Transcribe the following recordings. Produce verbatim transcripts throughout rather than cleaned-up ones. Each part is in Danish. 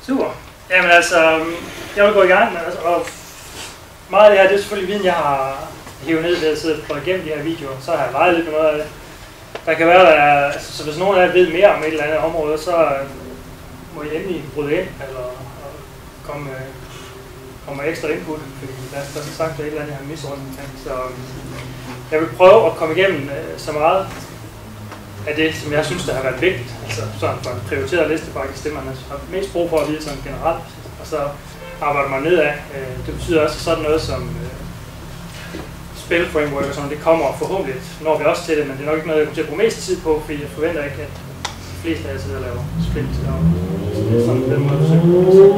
Super. Jamen altså, jeg vil gå i gang med, altså, og meget af det her, det er selvfølgelig viden, jeg har hivet ned ved at sidde og prøve igennem de her videoer, så har jeg leget lidt med noget af det. Der kan være, der, altså, så hvis nogen af jer ved mere om et eller andet område, så må I endelig bryde ind, eller komme, komme med ekstra input, fordi der, der er så sagt, at et eller andet, jeg har misset rundt omkring. Så jeg vil prøve at komme igennem så meget af det, som jeg synes, der har været vigtigt, altså sådan for en prioriteret liste faktisk, det man har mest brug for at vide sådan generelt, og så arbejder man nedad. Det betyder også sådan noget som spil-framework og sådan, det kommer forhåbentlig, når vi også til det, men det er nok ikke noget, jeg kommer til at bruge mest tid på, fordi jeg forventer ikke, at de fleste af jer sidder og laver sprint. Så det er sådan den måde, jeg forsøger.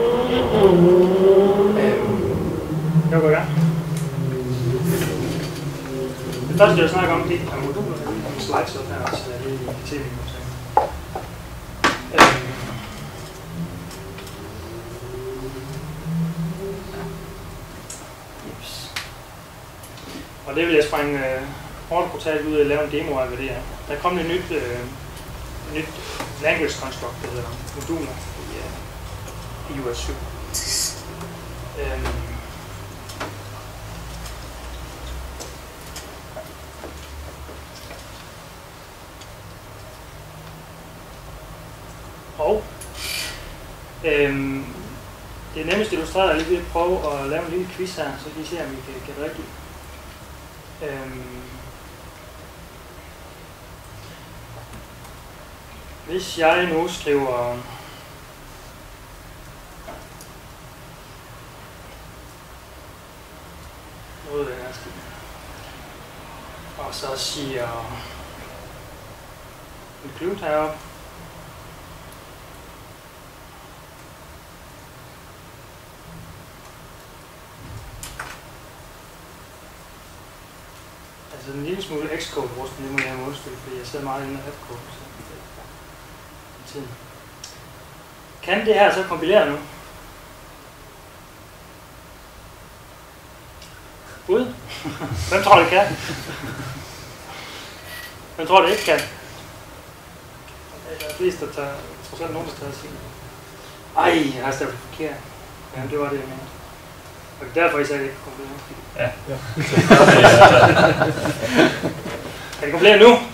Jeg går i gang. Det første, jeg snakker om, det er moduler. Jeg har en slideshow her også, så jeg lige kan se min opsag. Og det vil jeg springe øh, hårdt brutalt ud og lave en demo af, hvad det er. Der er kommet et nyt, øh, nyt language construct, der hedder moduler i, øh, i i O S syv. Øhm. Og øhm, det er nemmest illustreret, at jeg lige vil prøve at lave en lille quiz her, så kan I se, om I kan gætte rigtigt. Øhm, hvis jeg nu skriver noget af den her stil, og så siger include heroppe, altså en lille smule XCode rust, det må jeg have undskyldt, fordi jeg sidder meget inde af F-code i tiden. Kan det her så kompilere nu? Bud? Hvem tror det kan? Hvem tror det ikke kan? Der er flest, der tager, trods alt nogen, der tager sig. Ej, jeg har stadig forkert. Jamen, det var det, jeg mente. Og det er derfor, I sagde, at det ikke kan kompilere. Ja. Ja. Kan det kompilere nu?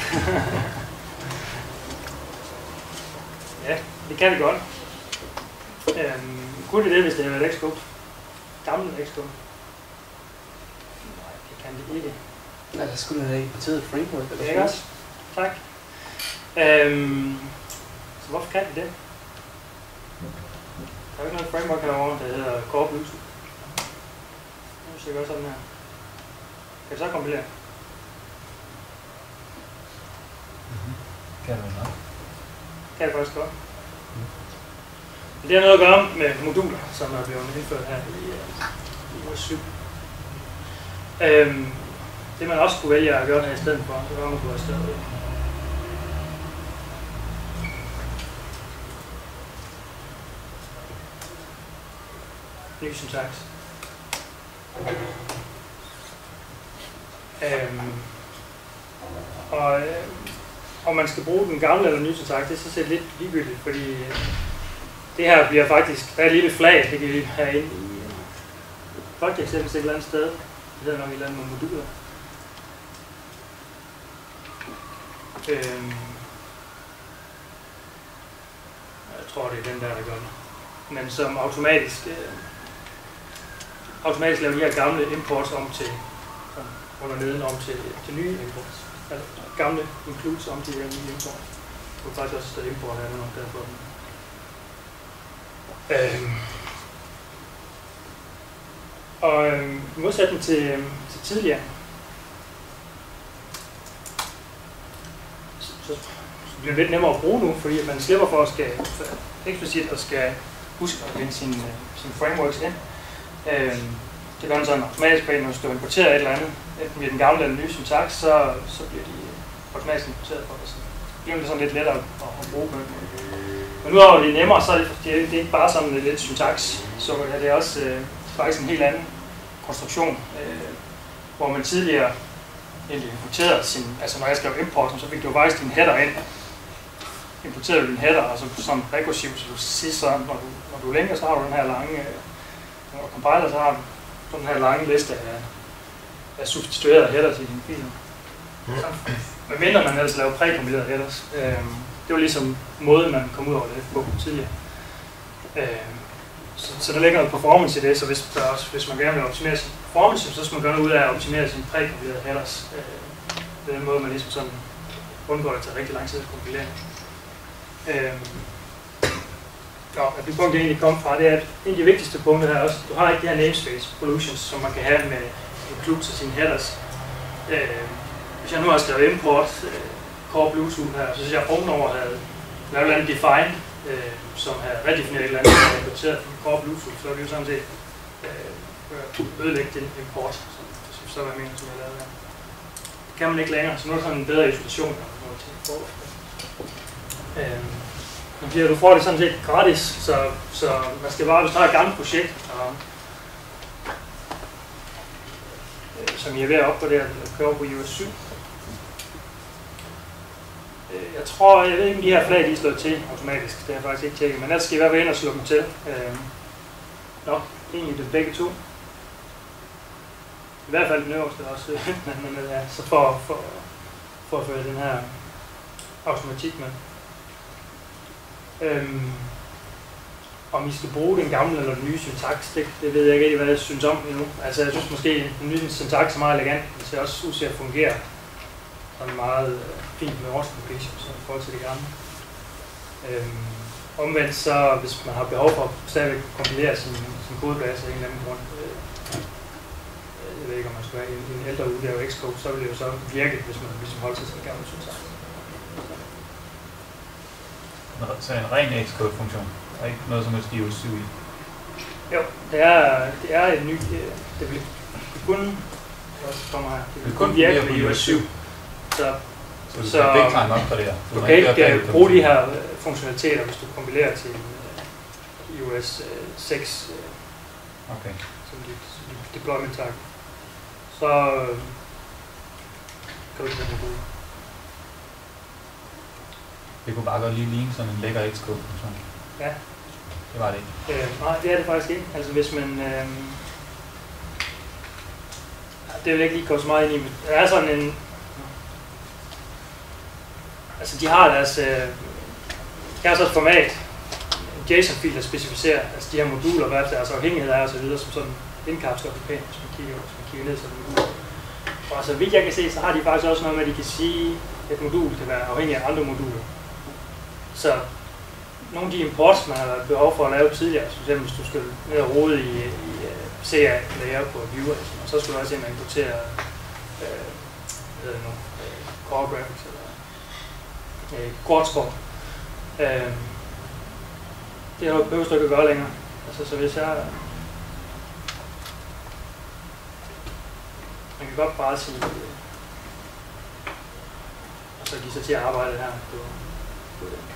Ja, det kan det godt. Øhm, kunne det det, hvis det havde været XCode? Gammel XCode? Nej, det kan det ikke. Nej, der skulle have importeret et framework. Det er ikke også? Tak. Øhm, så hvorfor kan det det? Der er jo ikke noget framework herovre, der hedder Core Bluetooth. Nu ser jeg godt sådan her. Kan det så kompilere? Mm-hmm. Kan det nok? Kan det faktisk godt. Men det har noget at gøre med moduler, som er blevet indført her i, i O S syv. Øhm, det man også kunne vælge at gøre her i stedet for, så var man kunne have stedet. Ny syntax. Øhm, og øh, om man skal bruge den gamle eller nye syntax, det er så set lidt ligegyldigt, fordi øh, det her bliver faktisk, der er et lille flag, det kan vi have ind i øh, projekteksempel et eller andet sted. Det hedder nok et eller andet med moduler. Øhm, jeg tror det er den der, der gør det. Men som automatisk øh, automatisk laver de her gamle imports om til sådan, under neden om til, til nye imports. Altså gamle includes om til de her nye imports. Du kan faktisk også import af det nok derfor. Øhm. Og øhm, i modsætning til, øhm, til tidligere, så, så bliver det lidt nemmere at bruge nu, fordi man slipper for at skal eksplicit og skal huske at vinde sine sin frameworks ind. Øhm, det gør man sådan automatisk på en, når du importerer et eller andet, enten via den gamle eller den nye syntax, så, så bliver de automatisk importeret for dig. Så bliver det sådan lidt lettere at, at bruge på det. Men udover det er nemmere, så er det, det, er, det er ikke bare sådan lidt syntax, så ja, det er også øh, faktisk en helt anden konstruktion, øh, hvor man tidligere egentlig importerede sin, altså når jeg skrev import, så fik du faktisk din header ind, importerer du din header, og så som rekursiv, så du siger så, når du, når du linker, så har du den her lange, når du compiler, så har du den her lange liste af, af substituerede headers i din fil. Men mindre man ellers laver prækompilerede headers. Øh, det var ligesom måden, man kom ud over det på tidligere. Øh, så, så der ligger noget performance i det, så hvis, der også, hvis man gerne vil optimere sin performance, så skal man gøre noget ud af at optimere sine prækompilerede headers. Øh, det er den måde, man ligesom sådan undgår at tage rigtig lang tid at kompilere. Øh, og det punkt, jeg egentlig kom fra, det er, at en af de vigtigste punkter her også, du har ikke de her namespace pollutions, som man kan have med include til sine headers. Øh, hvis jeg nu har skrevet import øh, core Bluetooth her, så synes jeg, at ovenover havde lavet et eller andet define, øh, som havde redefineret et eller andet, som havde importeret fra core Bluetooth, så er vi jo sådan set øh, ødelægge den import, som så var jeg mener, som jeg lavede her. Det kan man ikke længere, så nu er der sådan en bedre isolation af noget til forud. Øh, du får det sådan set gratis, så, så man skal bare, hvis du har et gammelt projekt, og, øh, som I er ved at opgradere, kører på i O S syv. Øh, jeg tror, jeg ved ikke, om de her flag de er slået til automatisk, det har jeg faktisk ikke tjekket, men ellers skal I være ved at slå dem til. Øh, nå, egentlig det begge to. I hvert fald den øverste også, men, men ja, så for, for, for at føre den her automatik med. Øhm, om I skal bruge den gamle eller den nye syntaks, det, det ved jeg ikke rigtig, hvad jeg synes om endnu. Altså jeg synes måske, den nye syntaks er meget elegant, det ser også ud til at fungere sådan meget øh, fint med årspublication, så i forhold til det gamle. Øhm, omvendt så, hvis man har behov for at stadigvæk kompilere sin, sin kodebase af en eller anden grund, øh, jeg ved ikke, om man skulle have en, en ældre udgave af XCode, så vil det jo så virke, hvis man ligesom holder sig til den gamle syntaks. Så en ren XCode-funktion, og ikke noget som helst i O S syv i? Jo, det er, det er et nyt, det vil kun, kommer her, det vil kun virke med i O S syv. Så, så du så, kan ikke klare nok for det her? Du, du kan ikke bruge de her funktionaliteter, hvis du kompilerer til i O S seks, okay. som dit deployment tag. Så kan du ikke bruge det. Det kunne bare godt lige ligne sådan en lækker XCode-funktion. Ja. Det var det ikke. Øh, nej, det er det faktisk ikke. Altså hvis man... Øh, det vil jeg ikke lige gå så meget ind i, men der er sådan en... Altså de har deres... Øh, de har så et format, en JSON-fil, der specificerer altså de her moduler, hvad deres afhængighed er og så videre, som sådan indkapsler på pænt, hvis man kigger, hvis man kigger ned sådan en modul. Og så vidt jeg kan se, så har de faktisk også noget med, at de kan sige, at et modul kan være afhængig af andre moduler. Så nogle af de imports, man har behov for at lave tidligere, f.eks. hvis du skal ned og rode i, i C A-layer på viewer, og så skal du også ind og importere øh, hvad hedder det nu, øh, Core Graphics eller øh, QuadScore. Øh, det har du behøver du ikke at gøre længere. Altså, så hvis jeg... Man kan godt bare sige... Øh, og så give sig til at arbejde her på, på det.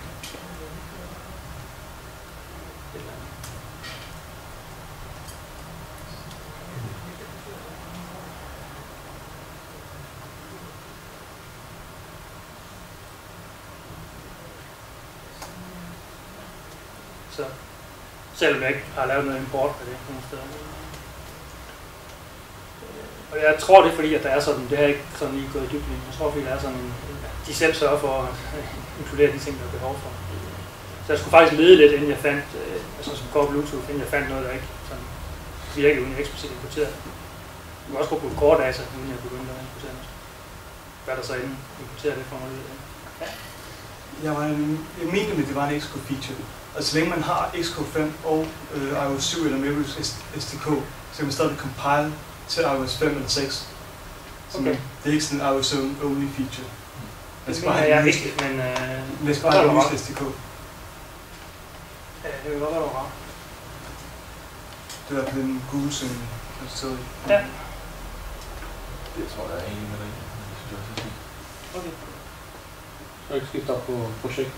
Så selvom jeg ikke har lavet noget import på det nogle steder. Og jeg tror det er fordi, at der er sådan, det har ikke sådan lige gået i dybden. Jeg tror fordi, der er sådan en, de selv sørger for at inkludere de ting, der er behov for. Så jeg skulle faktisk lede lidt, inden jeg fandt, øh, altså som Core Bluetooth, inden jeg fandt noget, der ikke sådan virkede, uden jeg eksplicit importerede. Jeg kunne også bruge core data, uden jeg begyndte at importere noget. Hvad der så inden importerer det for mig lidt? Ja. Jeg, var en, jeg mente, at det var en XCode feature. Og så længe man har XCode fem og øh, i O S syv eller med S D K, så kan man stadig compile til i O S fem eller seks. Så okay. Det er ikke sådan en I O S syv only feature. Det skal bare have vigtigt, men... Øh, det skal bare have S D K. Ja, det vil godt være rart. Det var på den gule søn, der stod i. Ja. Det tror jeg er enig med dig. Okay. Så ikke skifte op på projektet.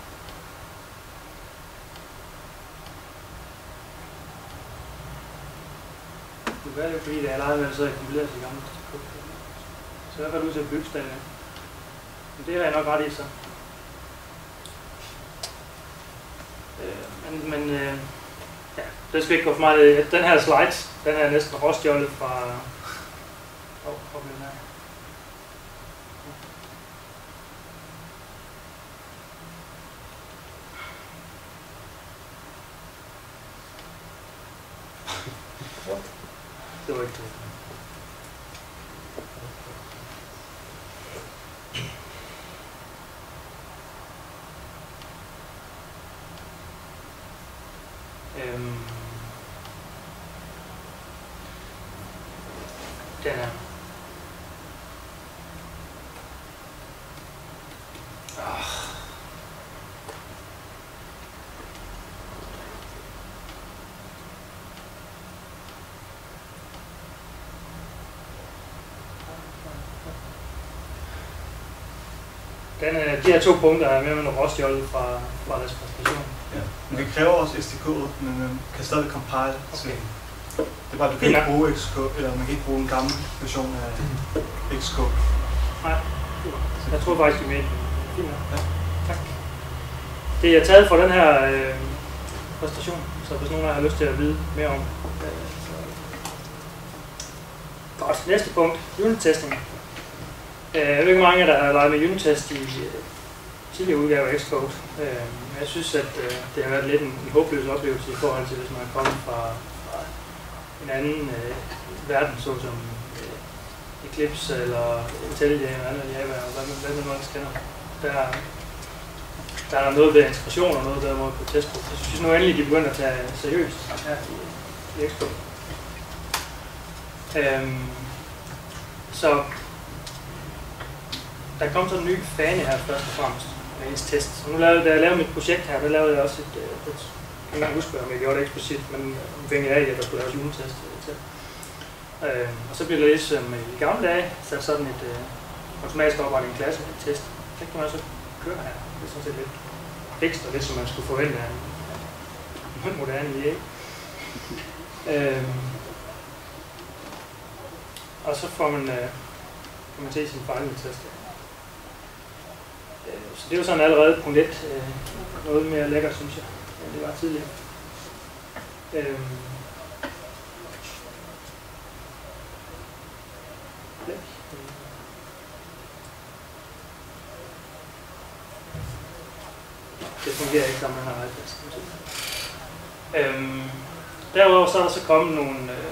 Det gør det, fordi det er allerede været så jeg kompileret til gamle kode. Så jeg har været ud til at bygge stadig. Men det har jeg nok ret i så. Øh, men men øh, ja, det skal ikke gå for meget. Den her slide, den er næsten råstjålet fra... Åh, oh, hvor blev den her? Det var ikke det. Øhm. Den her. Oh. Den, de her to punkter er mere med råstjålet fra, fra deres præstation. Ja. Men det kræver også S D K, men man kan stadig compile Okay. til. Det er bare, du kan ikke bruge XCode, eller man kan ikke bruge en gammel version af XCode. Nej, jeg tror faktisk, det er med. Fint. Ja. Tak. Det er taget fra den her øh, præstation, så hvis nogen af jer har lyst til at vide mere om. Øh, så... Godt, næste punkt, unit-testing. Øh, jeg ved ikke mange, der har leget med unit-test i øh, tidligere udgaver af XCode. Øh, jeg synes, at øh, det har været lidt en, en håbløs oplevelse i forhold til, hvis man er kommet fra, fra en anden øh, verden, såsom øh, Eclipse eller IntelliJ eller andet Java, og hvad man, hvad man nu også kender. Der, der er noget ved integration og noget der måde på test på. Jeg synes nu endelig, de begynder at tage seriøst her i, i XCode. Øhm, så der kom sådan en ny fane her først og fremmest med ens test. Så nu lavede, da jeg lavede mit projekt her, der lavede jeg også et, et, et jeg kan ikke huske, om jeg gjorde det eksplicit, men afhængig af, at der skulle laves unit-test til. Øh, og så blev det ligesom i gamle dage sat sådan et øh, automatisk oprettet en klasse et test. Det kan man så køre her. Det er sådan set lidt ekstra, lidt som man skulle forvente af en moderne I A. Øh, og så får man, øh, kan man se sin fejltest. Så det er jo sådan allerede punkt et, øh, noget mere lækkert, synes jeg, end det var tidligere. Øhm. Det fungerer ikke, når man har iPads. Øhm. Derudover så er der så kommet nogle, øh,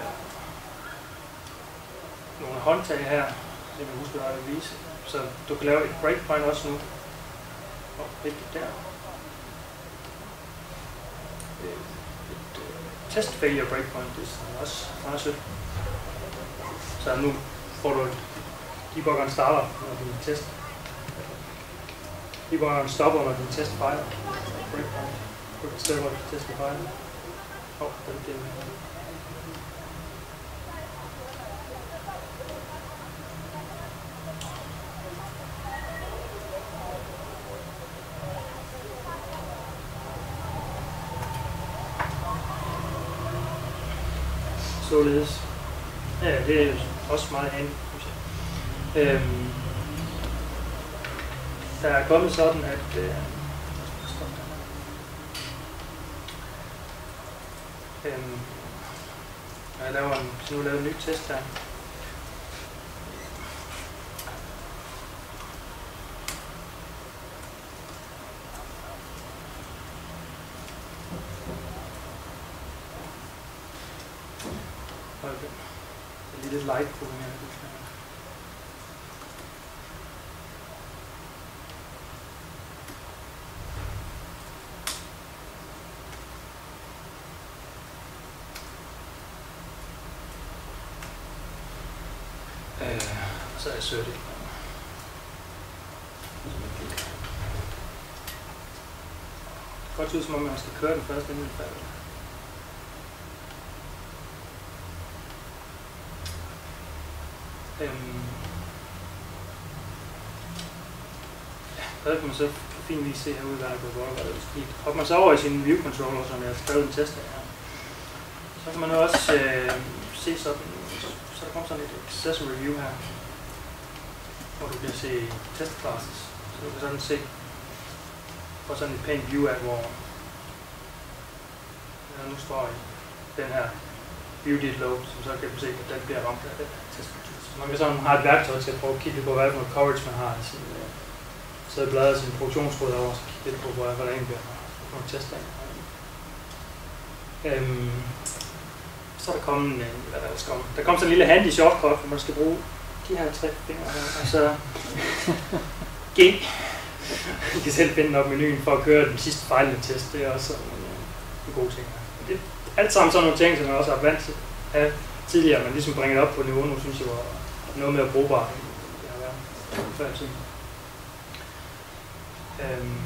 nogle håndtag her, det kan jeg huske, at jeg vil vise. Så du kan lave et breakpoint også nu. Og rigtigt der. Et uh, test failure breakpoint, det er også meget sødt. Så nu får du debuggeren starter, når din test. Debuggeren stopper, når din test fejler. Breakpoint. På et sted, hvor din test fejler. Åh, oh, det er det. Således. Ja, det er også meget handy, synes jeg. Øhm, der er kommet sådan, at øh, øhm, jeg laver en, nu laver en ny test her. Det er lidt light-programmering. Øh, så er jeg sødt. Det godt ud, som om man skal køre den først, inden den falder. Øhm. Ja, der kan man så på fin vis se herude, hvad der går godt og hvad der er skidt. Hopper man så over i sin view controller, som jeg har skrevet en test af her, så kan man også øh, se sådan, så, så der kommer sådan et accessory view her, hvor du kan se test classes. Så du kan sådan se, få sådan et pænt view af, hvor der nu står i den her beauty load, som så kan du se, at den bliver ramt af det testkultur. Så man kan sådan have et værktøj til at prøve at kigge på, hvad for noget coverage man har i sin øh, så er bladret sin produktionskode over, så kigge lidt på, hvad der egentlig bliver nogle tester. Øhm, så er der kommet en, hvad der, der, der kom sådan en lille handy shortcut, hvor man skal bruge de her tre fingre her, og så G. I kan selv finde op menuen for at køre den sidste fejlende test. Det er også sådan en, en god ting. Det er alt sammen sådan nogle ting, som jeg også har vant til at have tidligere, men ligesom bringer det op på niveau nu, synes jeg var noget mere brugbart, end det har været før i tiden. Øhm.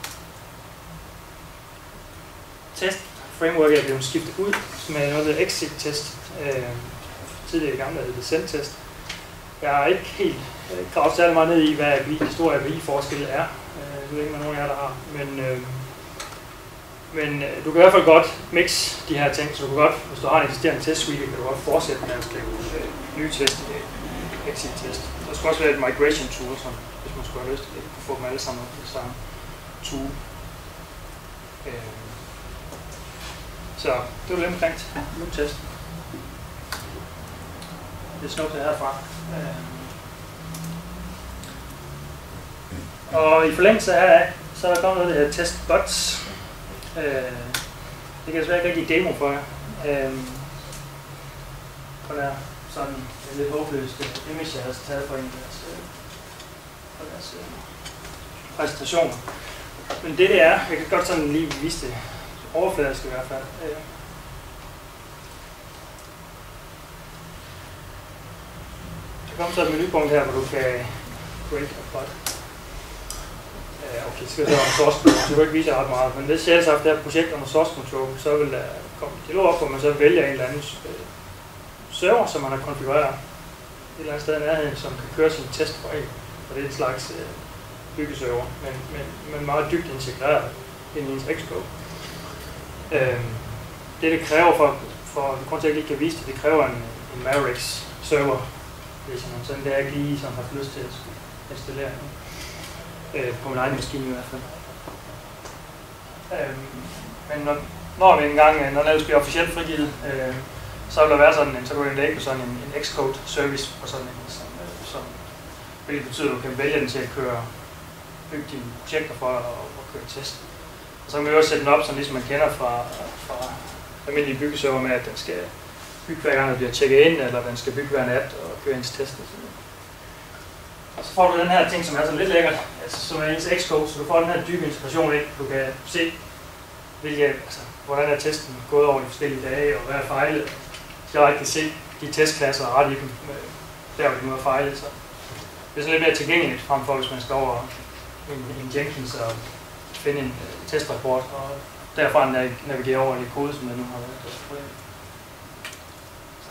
Test framework er blevet skiftet ud med noget der exit-test. Øhm. Tidligere i gamle hed det send-test. Jeg er ikke helt gravet særlig meget ned i, hvad A P I, de store A P I-forskelle er. Jeg ved ikke, hvad nogen af jer der har. Men, øh, men øh, du kan i hvert fald godt mixe de her ting, så du kan godt, hvis du har en eksisterende test-suite, kan du godt fortsætte med at skrive øh, nye test, øh, exit-test. Der skal også være et migration-tool, som hvis man skulle have lyst til det, kunne få dem alle sammen på det samme tool. Øh, så det var lidt omkring nu test. Det snupper jeg herfra. Og i forlængelse heraf, så er der kommet noget, der hedder testbots. Øh, det kan jeg desværre ikke rigtig demo for jer. Øh, og der er sådan en lidt håbløst image, jeg har taget fra en af deres, fra deres øh, præsentationer. Men det det er, jeg kan godt sådan lige vise det overfladisk i hvert fald. Øh, Der kommer så et menupunkt her, hvor du kan create a bot. Okay, så skal det være source control, så du kan ikke vise ret meget. Men hvis jeg ellers har haft det her projekt under source control, så vil der komme en dialog op, hvor man så vælger en eller anden server, som man har konfigureret et eller andet sted i nærheden, som kan køre sin test for en. Og det er en slags byggeserver, men, men, men meget dybt integreret ind i ens Xcode. Øhm, det det kræver for, for grund til at jeg ikke kan vise det, det kræver en, en Mavericks server. Sådan det er ikke lige sådan haft lyst til at installere øh, på min egen maskine i hvert fald. Øh, men når, når det engang, når det bliver officielt frigivet, øh, så vil der være sådan en, så kan du lægge sådan en, en XCode service på sådan en, som, øh, som hvilket betyder, at du kan vælge den til at køre, bygge dine projekter for at, at køre test. Og så kan man jo også sætte den op, sådan ligesom man kender fra, fra almindelige byggeserver med, at den skal bygge hver gang, der bliver tjekket ind, eller den skal bygge hver nat og køre ens test. Og så får du den her ting, som er sådan lidt lækkert, altså, som er ens Xcode, så du får den her dybe integration ind. Du kan se, hvilke, altså, hvordan er testen gået over de forskellige dage, og hvad er fejlet. Så jeg kan se de testklasser og ret i dem, der hvor de nu er fejlet. Så det er sådan lidt mere tilgængeligt, frem for hvis man skal over en, en Jenkins og finde en uh, testrapport, og derfra navigere over i kode, som der nu har været. Så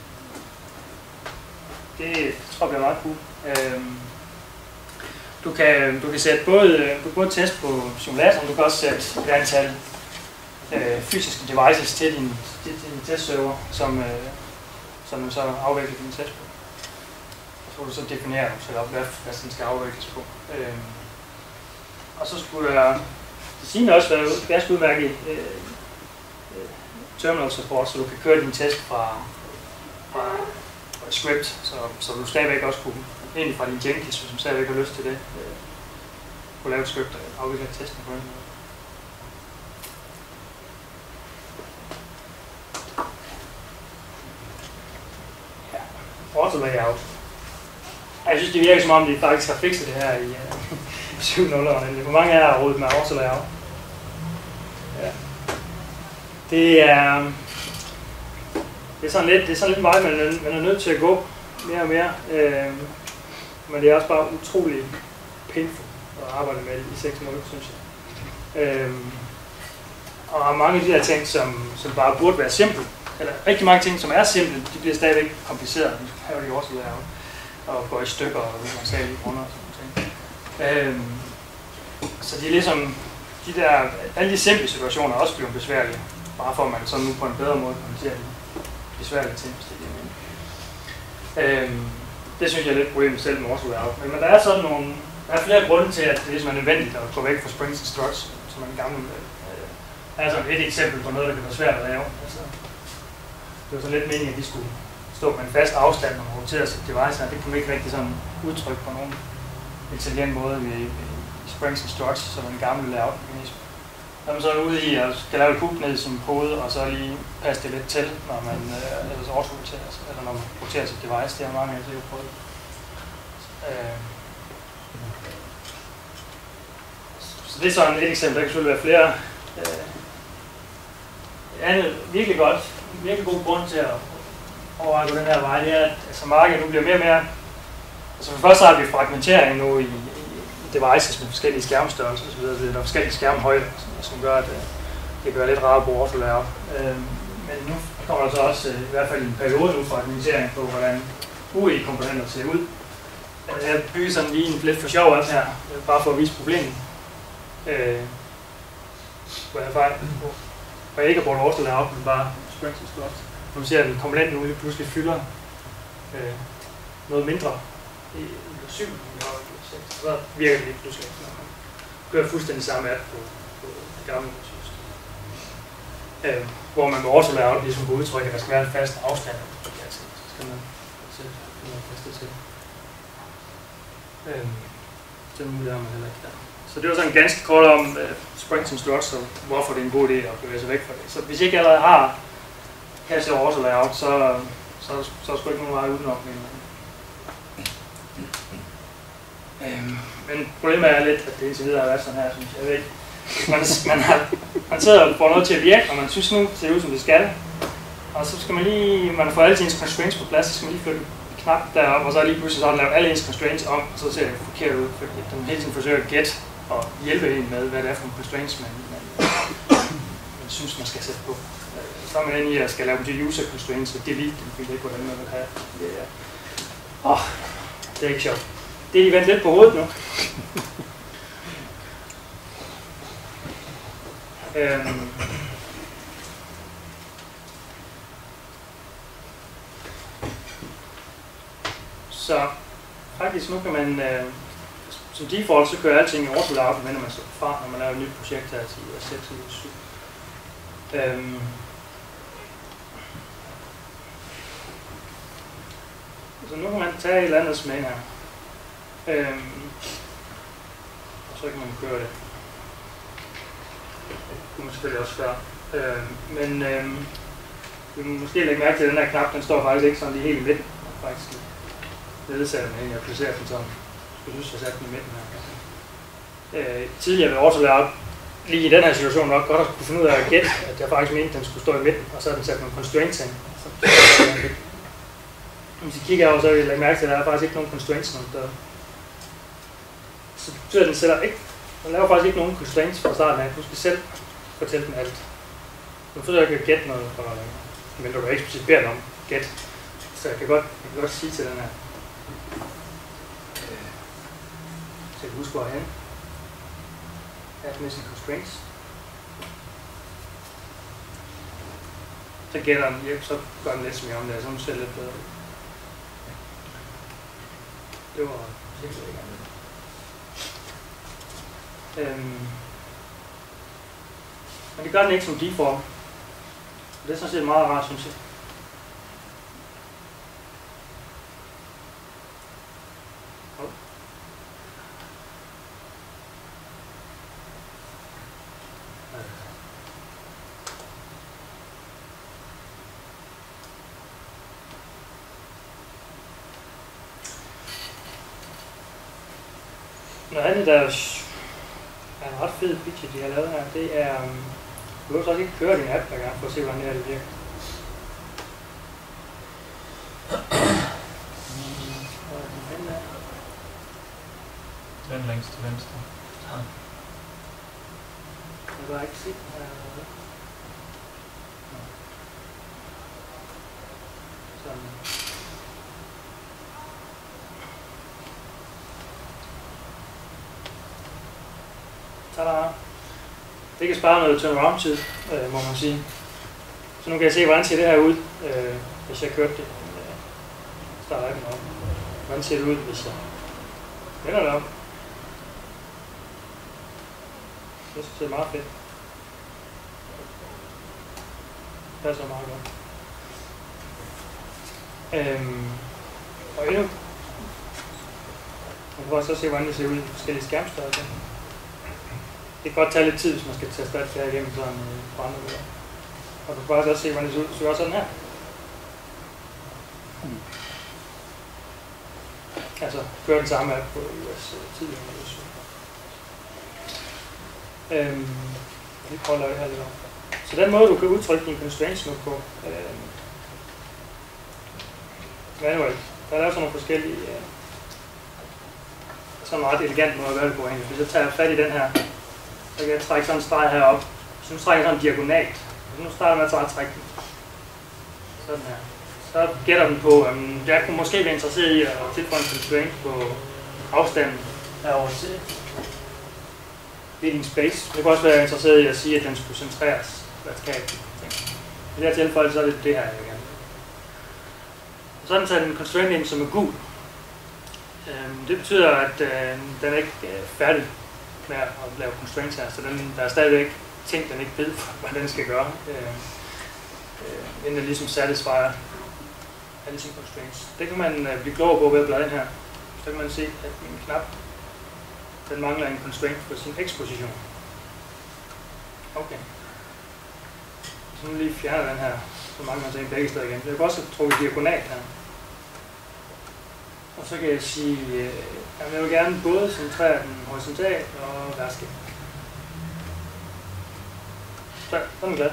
det tror jeg bliver meget cool. Øhm, du, kan, du kan sætte både, du kan både teste på simulatoren, du kan også sætte et antal øh, fysiske devices til din, til din testserver, som, øh, som du så afvikler din test på. Så kan du så definere, så op, hvad, hvad den skal afvikles på. Øhm, og så skulle jeg til sine også være ganske udmærket øh, øh, terminal support, så du kan køre din test fra fra et script, så, så du stadigvæk også kunne, egentlig fra din Jenkins, hvis du stadigvæk har lyst til det, øh, kunne lave et script og afvikle testen på den måde. Ja, Autolayout. Jeg synes, det virker som om, de faktisk har fikset det her i uh, syv nullerne. Hvor mange af jer har rodet med Autolayout? Ja. Det er... Det er sådan lidt, det er sådan lidt meget, man er, man er nødt til at gå mere og mere. Øh, men det er også bare utrolig painful at arbejde med det i seks måneder, synes jeg. Øh, og mange af de her ting, som, som bare burde være simple, eller rigtig mange ting, som er simple, de bliver stadigvæk komplicerede. Her er det jo også lavet og går i stykker og man sagde lige runder og sådan noget. Øh, så de er ligesom, de der, alle de simple situationer er også blevet besværlige, bare for at man så nu på en bedre måde kan håndtere de besværlige ting, hvis det giver mening. Øhm, det synes jeg er lidt problemet selv med Autolayout. Men der er sådan nogle, der er flere grunde til, at det ligesom er nødvendigt at gå væk fra Spring to Struts, som er en gammel øh, Altså et eksempel på noget, der kan være svært at lave. Altså, det var sådan lidt meningen, at de skulle stå med en fast afstand, når man roterer sit device, og det kunne man ikke rigtig sådan udtrykke på nogen intelligent måde ved, ved Springs and Struts, som en gammel layout-mekanisme. Når man så er ude i at skal lave et hook ned i sin kode, og så lige passe det lidt til, når man øh, ellers auto-roterer, eller når man roterer sit device, det er mange af jer sikkert prøvet. Øh. Så det er sådan et eksempel, der kan selvfølgelig være flere. Øh. Andet virkelig godt, virkelig god grund til at overveje på den her vej, det er, at altså, markedet nu bliver mere og mere. Altså for først har vi fragmentering nu i, i devices med forskellige skærmstørrelser osv. Der er forskellige skærmhøjder, som gør, at det kan være lidt rart at bruge Autolayout. Øh, men nu kommer der så også, i hvert fald i en periode nu, fragmentering på, hvordan U I-komponenter ser ud. Jeg bygger sådan lige en lidt for sjov app her, bare for at vise problemet. Øh, hvor jeg fejl på. Og jeg ikke har brugt Autolayout, men bare Springs and Struts. Nu ser jeg, at en komponent nu lige pludselig fylder øh, noget mindre i syv, så virker det lige pludselig, når man kører fuldstændig samme app på, på det gamle system. Øh, hvor man med Autolayout ligesom kan udtrykke, at der skal være en fast afstand. Så skal man selv finde noget fast til. Øh, den mulighed har man heller ikke der. Så det var sådan ganske kort om uh, Springs and Struts, og hvorfor det er en god idé at bevæge sig væk fra det. Så hvis I ikke allerede har kasse over Autolayout, så, så, så, så er der sgu ikke nogen vej udenom. Øhm, men problemet er lidt, at det indtil videre har været sådan her, synes jeg. Jeg ved ikke. Man, man, har, man sidder og får noget til at virke, og man synes nu ser det ud, som det skal. Og så skal man lige, man får alle sine constraints på plads, så skal man lige flytte knap derop, og så lige pludselig så har den lavet alle ens constraints om, og så ser det forkert ud, fordi den hele tiden forsøger at gætte og hjælpe en med, hvad det er for nogle constraints, man, man, man synes, man skal sætte på. Så er man inde i at skal lave dem til user constraints, og delete dem, fordi det ikke hvordan man vil have. Det er, åh, det er ikke sjovt. Det er I vendt lidt på hovedet nu. øhm. Så faktisk nu kan man, øh, som default, så kører alting i Autolayout, når man står fra, når man laver et nyt projekt her til i O S seks og I O S syv. Øhm. Så nu kan man tage et eller andet smag her. Øhm. Og så kan man køre det. Det kunne man selvfølgelig også gøre. Øhm. Men øhm, vi må måske lægge mærke til, at den her knap, den står faktisk ikke sådan lige helt i midten. Faktisk ledsager den egentlig, jeg placerer den sådan. Jeg synes, jeg satte den i midten her. Øh, tidligere ved Autolayout, lige i den her situation nok godt at kunne finde ud af at gætte, at jeg faktisk mente, at den skulle stå i midten, og så har den sat nogle constraints ind. Hvis I kigger over, så vil jeg lægge mærke til, at der er faktisk ikke nogen constraints nogen der. Så betyder at den sætter ikke, den laver faktisk ikke nogen constraints fra starten af. Du skal selv fortælle den alt. Du forsøger ikke at gætte noget fra dig, men du kan eksplicit bede den om gæt. Så jeg kan godt, jeg kan godt sige til den her. Så jeg kan huske, hvor jeg er henne. Add missing constraints. Så gætter den, yep, så gør den lidt som jeg om det, så den ser lidt bedre. Det var sikkert ikke andet. Øhm. Men det gør den ikke som default. Det er sådan set meget rart, synes jeg. Noget andet, der er en ret fed feature, de har lavet her, det er, um, du kan også ikke køre din app hver gang for at se, hvordan det her det virker. Den længst til venstre. Ja. Jeg kan bare ikke se den her. Sådan. Tada! Det kan spare noget turnaround-tid, øh, må man sige. Så nu kan jeg se, hvordan ser det her ud, øh, hvis jeg kørte det. Øh, starter appen op. Hvordan ser det ud, hvis jeg vender det op? Det ser meget fedt. passer meget godt. Øhm, og endnu. Man kan også se, hvordan det ser ud i forskellige skærmstørrelser. Det kan godt tage lidt tid, hvis man skal teste alt det her igennem sådan en øh, brandmøder. Og du kan faktisk også se, hvordan det ser ud. Det ser også sådan her. Mm. Altså, gør den samme app på U S ti og U S syv. Øhm, det holder jeg her lidt om. Så den måde, du kan udtrykke dine constraints nu på, øhm, manuelt, der er der sådan nogle forskellige, øh, sådan en ret elegant måde at gøre det på egentlig. Hvis jeg tager fat i den her, så kan jeg trække sådan en streg herop. Så nu trækker jeg sådan diagonalt. Så nu starter jeg med at trække den. Sådan her. Så gætter den på, at jeg kunne måske være interesseret i at tilføje en constraint på afstanden herover til leading space. Det kunne også være interesseret i at sige, at den skulle centreres vertikalt. I det her tilfælde så er det det her, jeg vil gerne. Og så er den taget en constraint ind, som er gul. Det betyder, at den er ikke færdig med at lave constraints her, så den, der er stadigvæk ting, den ikke ved, hvad den skal gøre, inden den ligesom satisfier alle sine constraints. Det kan man blive klogere på ved at bladre ind her. Så kan man se, at min knap, den mangler en constraint på sin x-position. Okay. Så nu lige fjerner den her, så mangler man så en begge steder igen. Jeg kan også trukket diagonalt her. Og så kan jeg sige, at jeg vil gerne både centrere den horisontalt og vertikalt. Så, så er den glad.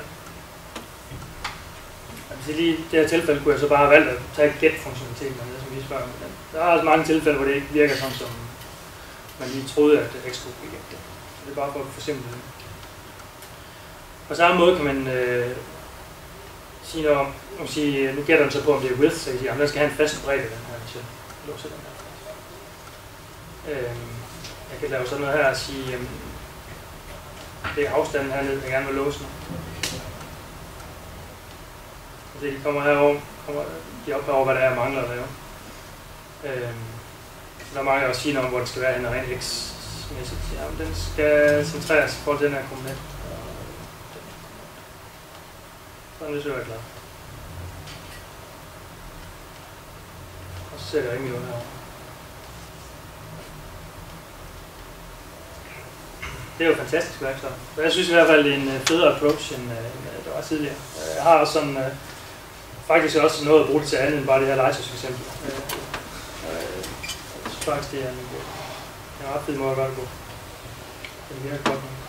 Altså lige i det her tilfælde kunne jeg så bare have valgt at tage get-funktionaliteten, som vi spørger om. Der er altså mange tilfælde, hvor det ikke virker sådan, som man lige troede, at XCode kunne get det. Så det er bare for at forsimple det. På samme måde kan man øh, sige noget om, man sige, nu gætter den så på, om det er width, så jeg siger, at den skal have en fast bredde, den her, hvis jeg låser den her. Øhm, jeg kan lave sådan noget her og sige, øhm, det er afstanden hernede, jeg gerne vil låse nu. Og det, de kommer herover, kommer de op herover, hvad der er, jeg mangler at lave. Øhm, der mangler også sige noget om, hvor den skal være henne, rent x-mæssigt. Ja, den skal centreres for den her komponent. Sådan det ser jeg klar. Og så sætter jeg ikke noget herovre. Det er jo fantastisk værktøj. Jeg synes i hvert fald, det er en federe approach, end det var tidligere. Jeg har også sådan, faktisk også noget at bruge det til andet end bare det her Lighthouse eksempel. Jeg synes faktisk, det er en, en ret fed måde at gøre det på. Det virker godt nok.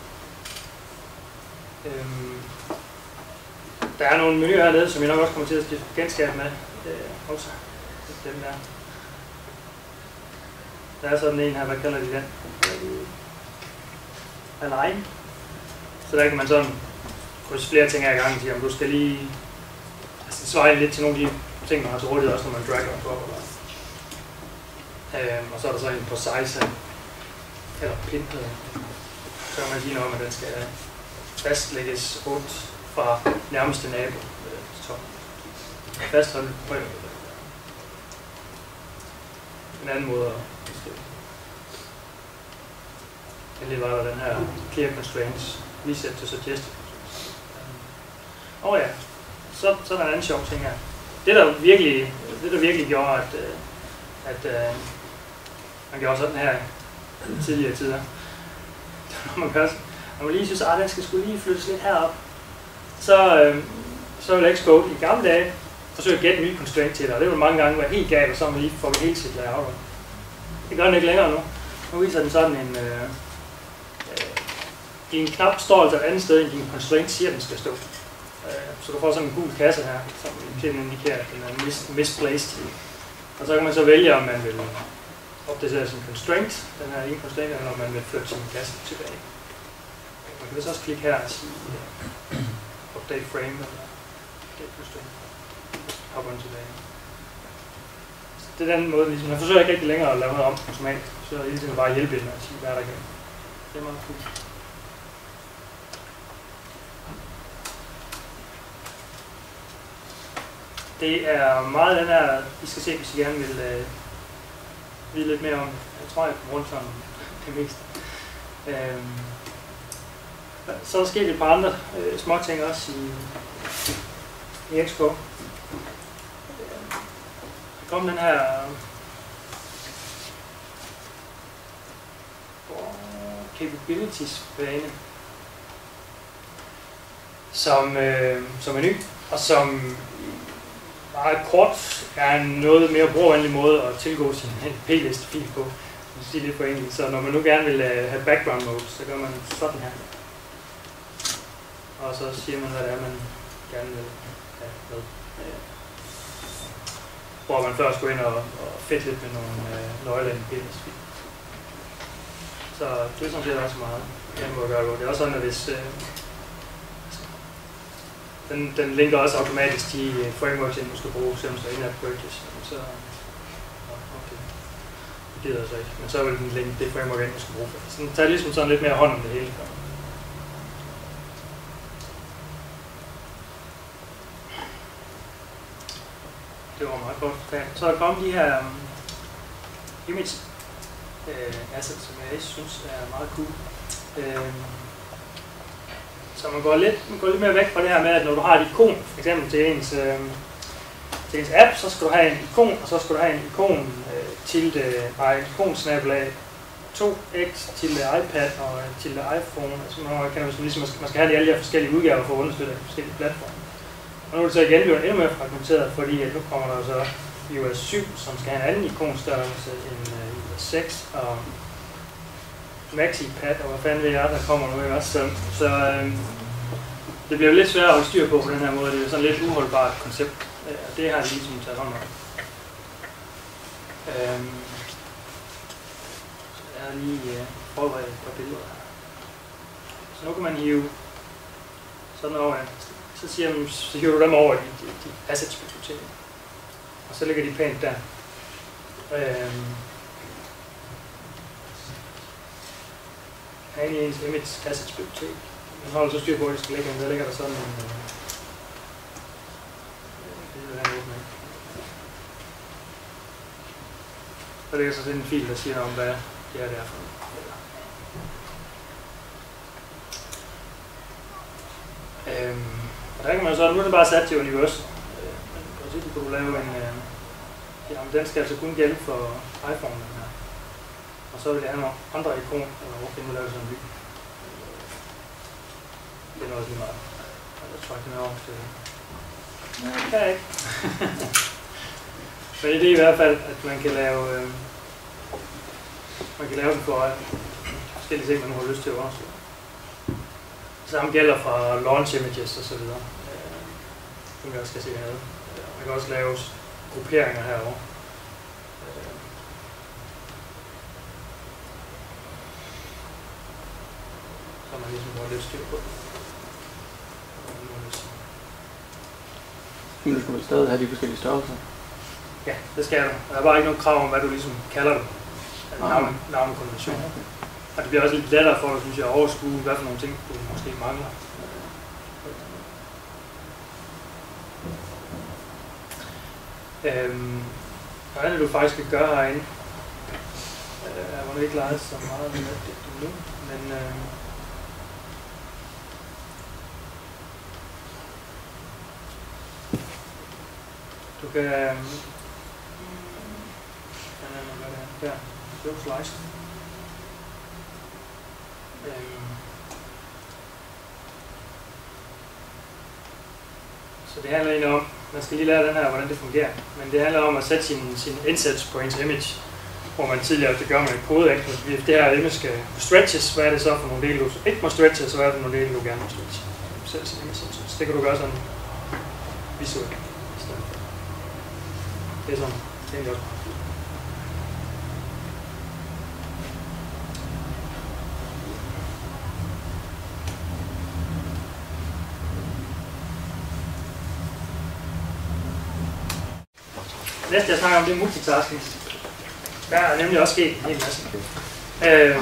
Øhm, der er nogle menuer hernede, som jeg nok også kommer til at stifte genskab med. Øh, også dem der. Der er sådan en her, hvad kalder de den? Align. Så der kan man sådan krydse flere ting her i gangen, om du skal lige altså, det svarer lidt til nogle af de ting, man har til rådighed, også når man dragger på. Øhm, og så er der så en på size eller pin. Så kan man sige noget om, at den skal fastlægges rundt fra nærmeste nabo til toppen. Fastholde højde. En anden måde at beskrive. Endelig var der den her clear constraints, reset to suggested. Og oh ja, så, så er der en anden sjov ting her. Det der virkelig, det der virkelig gjorde, at, at, at man gjorde sådan her i tidligere tider. Når man gør, når man lige synes, at den skal skulle lige flyttes lidt herop, så, øh, så vil XCode i gamle dage forsøge at gætte en ny constraint til dig. Og det vil mange gange være helt galt, og så man lige får det helt sit layout. Det gør den ikke længere nu. Nu viser den sådan en... Øh, øh, din knap står altså et andet sted, end din constraint siger, den skal stå. Øh, så du får sådan en gul kasse her, som indikerer, at den er mis misplaced. Og så kan man så vælge, om man vil opdatere sin constraint, den her ene constraint, eller om man vil flytte sin kasse tilbage. Man kan så også klikke her og sige uh, update frame eller update constraint. Hopper den tilbage. Så det er den måde, ligesom, man forsøger ikke rigtig længere at lave noget om automatisk. Så er det hele tiden bare hjælpe ind og sige, hvad er der igen. Det er meget cool. Det er meget den her, I skal se, hvis I gerne vil uh, vide lidt mere om. Jeg tror, jeg kommer rundt sådan det meste. Um, Så er der sket et par andre øh, små ting også i, i Xcode. Der kom den her capabilities-bane, som, øh, som er ny, og som meget kort er en noget mere brugervenlig måde at tilgå sin p-liste-fil på. Jeg vil sige lidt forenklet. Så når man nu gerne vil uh, have background mode, så gør man sådan her. Og så siger man, hvad det er, man gerne vil have med. Hvor man først går ind og, og fedt lidt med nogle uh, nøgler i en p-liste-fil. Så det er sådan set også meget, den må gøre det. Det er også sådan, at hvis uh, den, den linker også automatisk de frameworks, du skal bruge, selvom så in-app purchase. Så, okay. Det gider jeg så ikke. Men så vil den linke det framework, du skal bruge. Så den tager ligesom sådan lidt mere hånd om det hele. Det var meget godt. Så er der kommet de her um, image uh, assets, som jeg synes er meget cool. Uh, Så man går, lidt, man går lidt mere væk fra det her med, at når du har et ikon, for eksempel til ens, øh, til ens app, så skal du have en ikon, og så skal du have en ikon øh, til det, nej, ikonsnabelag to x til det iPad og til det iPhone. Altså man kan man, ligesom, man skal have de alle de her forskellige udgaver for at understøtte de forskellige platforme. Og nu er det så igen blevet endnu mere fragmenteret, fordi at nu kommer der så i U I syv, som skal have en anden ikonstørrelse end øh, i U I seks, og MaxiPad, og hvad fanden ved jeg, der kommer nu også. Så, så øh, det bliver lidt sværere at holde styr på på den her måde. Det er sådan lidt uholdbart koncept, og det har de ligesom taget hånd om. Øh, så jeg har lige øh, forberedt et par billeder. Så nu kan man hive sådan over, så, siger man, så hiver du dem over i de, de assets-biblioteket, og så ligger de pænt der. Øh, her i ens image assets bibliotek. Man holder så styr på, at det skal ligge, men der ligger der sådan en øh, det er med. Der ligger så sådan en fil, der siger om, hvad det her det er for noget. Øhm, og der kan man så, nu er det bare sat til universal. Øh, men så kan du lave en, øh, jamen den skal altså kun gælde for iPhone, den her. Og så vil jeg have nogle andre ikoner, eller hvor kan du lave sådan en by. Det er noget lige meget. Jeg tror ikke, det er noget omstillet. Nej, det kan jeg ikke. Men det er i hvert fald, at man kan lave, øh, man kan lave den for forskellige ting, man nu har lyst til at undersøge. Det samme gælder fra launch images og så videre. Det kan også skal se hernede. Man kan også lave grupperinger herovre. Så man ligesom får lidt styr på det. Men du skal vel stadig have de forskellige størrelser? Ja, det skal du. Der er bare ikke nogen krav om, hvad du ligesom kalder det. Navn, navnekonvention. Og det bliver også lidt lettere for dig, synes jeg, at overskue, hvad for nogle ting du måske mangler. Øhm, hvad er det, du faktisk kan gøre herinde? Jeg har ikke leget så meget med det nu, men øh, du kan øh, der, show slice. Øhm, så det handler egentlig om, man skal lige lære den her, hvordan det fungerer, men det handler om at sætte sin, sin indsats på ens image, hvor man tidligere, det gør man i kode, ikke? Hvis det her image skal stretches, hvad er det så for nogle dele, du ikke må stretches, så hvad er det for nogle dele, du gerne må stretche. Selv sin image, så det kan du gøre sådan visuelt i stedet for. Det er sådan, det er godt. Næste jeg snakker om, det er multitasking. Der er nemlig også sket en hel masse. Øh,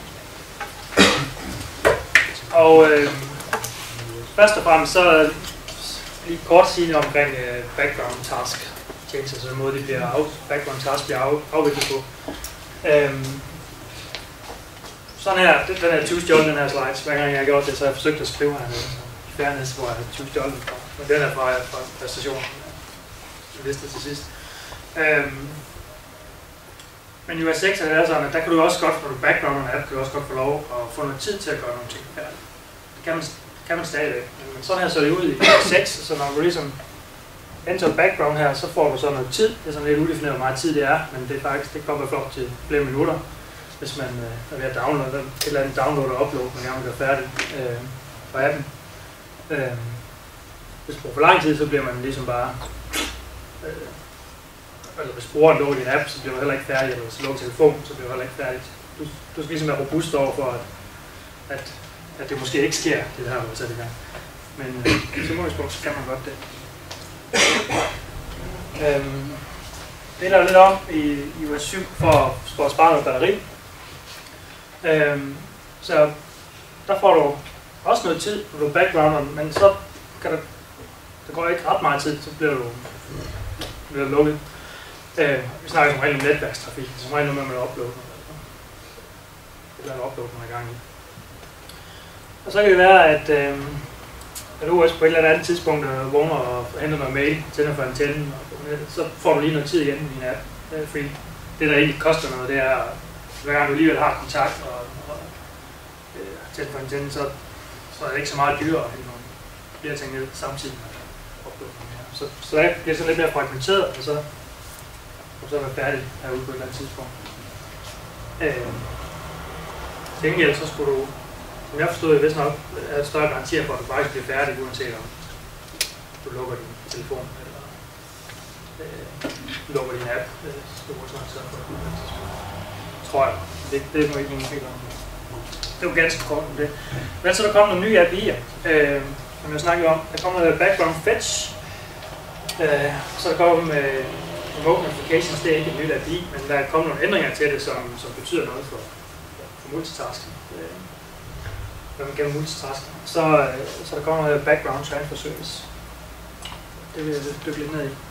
og øh, først og fremmest så lige kort sige omkring øh, background task changes, altså den måde de bliver af, background task bliver af, afviklet på. Øh, sådan her, den her tyve stjålet, den her slides. Hver gang jeg har gjort det, så har jeg forsøgt at skrive hernede. I fairness, hvor jeg har tyve stjålet fra. Men den er fra, fra præstationen. Jeg vidste det til sidst. Øhm, men i U I seks er det sådan, at der kan du også godt, når du backgrounder en app, kan du også godt få lov at få noget tid til at gøre nogle ting færdigt. Det kan man, kan man stadigvæk. Men sådan her så det ud i U I seks, så når du ligesom enter background her, så får du så noget tid. Det er sådan lidt udefineret, hvor meget tid det er, men det er faktisk, det kommer op til flere minutter, hvis man øh, er ved at downloade, et eller andet download og upload, man gerne vil gøre færdig øh, på appen. Øh, hvis du bruger for lang tid, så bliver man ligesom bare, øh, altså hvis brugeren lukker din app, så bliver du heller ikke færdig, eller hvis du lukker telefonen, så bliver du heller ikke færdig. Du, du skal ligesom være robust over for, at, at, at det måske ikke sker, det der, hvor du sætter i gang. Men øh, så må vi spørge, så kan man godt det. øhm, det laver lidt om i, i U I syv for, for at spare noget batteri. Øhm, så der får du også noget tid, når du er backgrounder, men så kan der, der går ikke ret meget tid, så bliver du, bliver du lukket. Øh, vi snakker som regel om netværkstrafik, som regel noget med at uploade noget. Det er en upload, man er i gang i. Og så kan det være, at øh, at O S på et eller andet tidspunkt øh, vågner og henter noget mail, tænder for antennen, og så får du lige noget tid igen i din app. Øh, fordi det, der egentlig koster noget, det er, at hver gang du alligevel har kontakt og, og øh, tænder for antennen, så, så er det ikke så meget dyrere at hente nogle flere ting ned samtidig med uploaden. Så, så det bliver sådan lidt mere fragmenteret, og så, og så er man færdig herude på et eller andet tidspunkt. Øh, til gengæld så skulle du, som jeg forstod, vist nok, er større garantier for, at du faktisk bliver færdig, uanset om du lukker din telefon eller øh, lukker din app. Øh, så du snart så på det. Tror jeg. Det, det er nu ikke nogen helt om. Det var ganske kort om det. Men så der kommer nogle nye A P I'er, øh, som jeg snakkede om. Der kommer noget background fetch. Øh, så der kommer med remote notifications. Det er ikke et nyt A P I, men der er kommet nogle ændringer til det, som, som betyder noget for, for multitasking. Øh, når man gennem multitasking. Så, øh, så der kommer noget background transfer service. Det vil jeg dykke lidt ned i.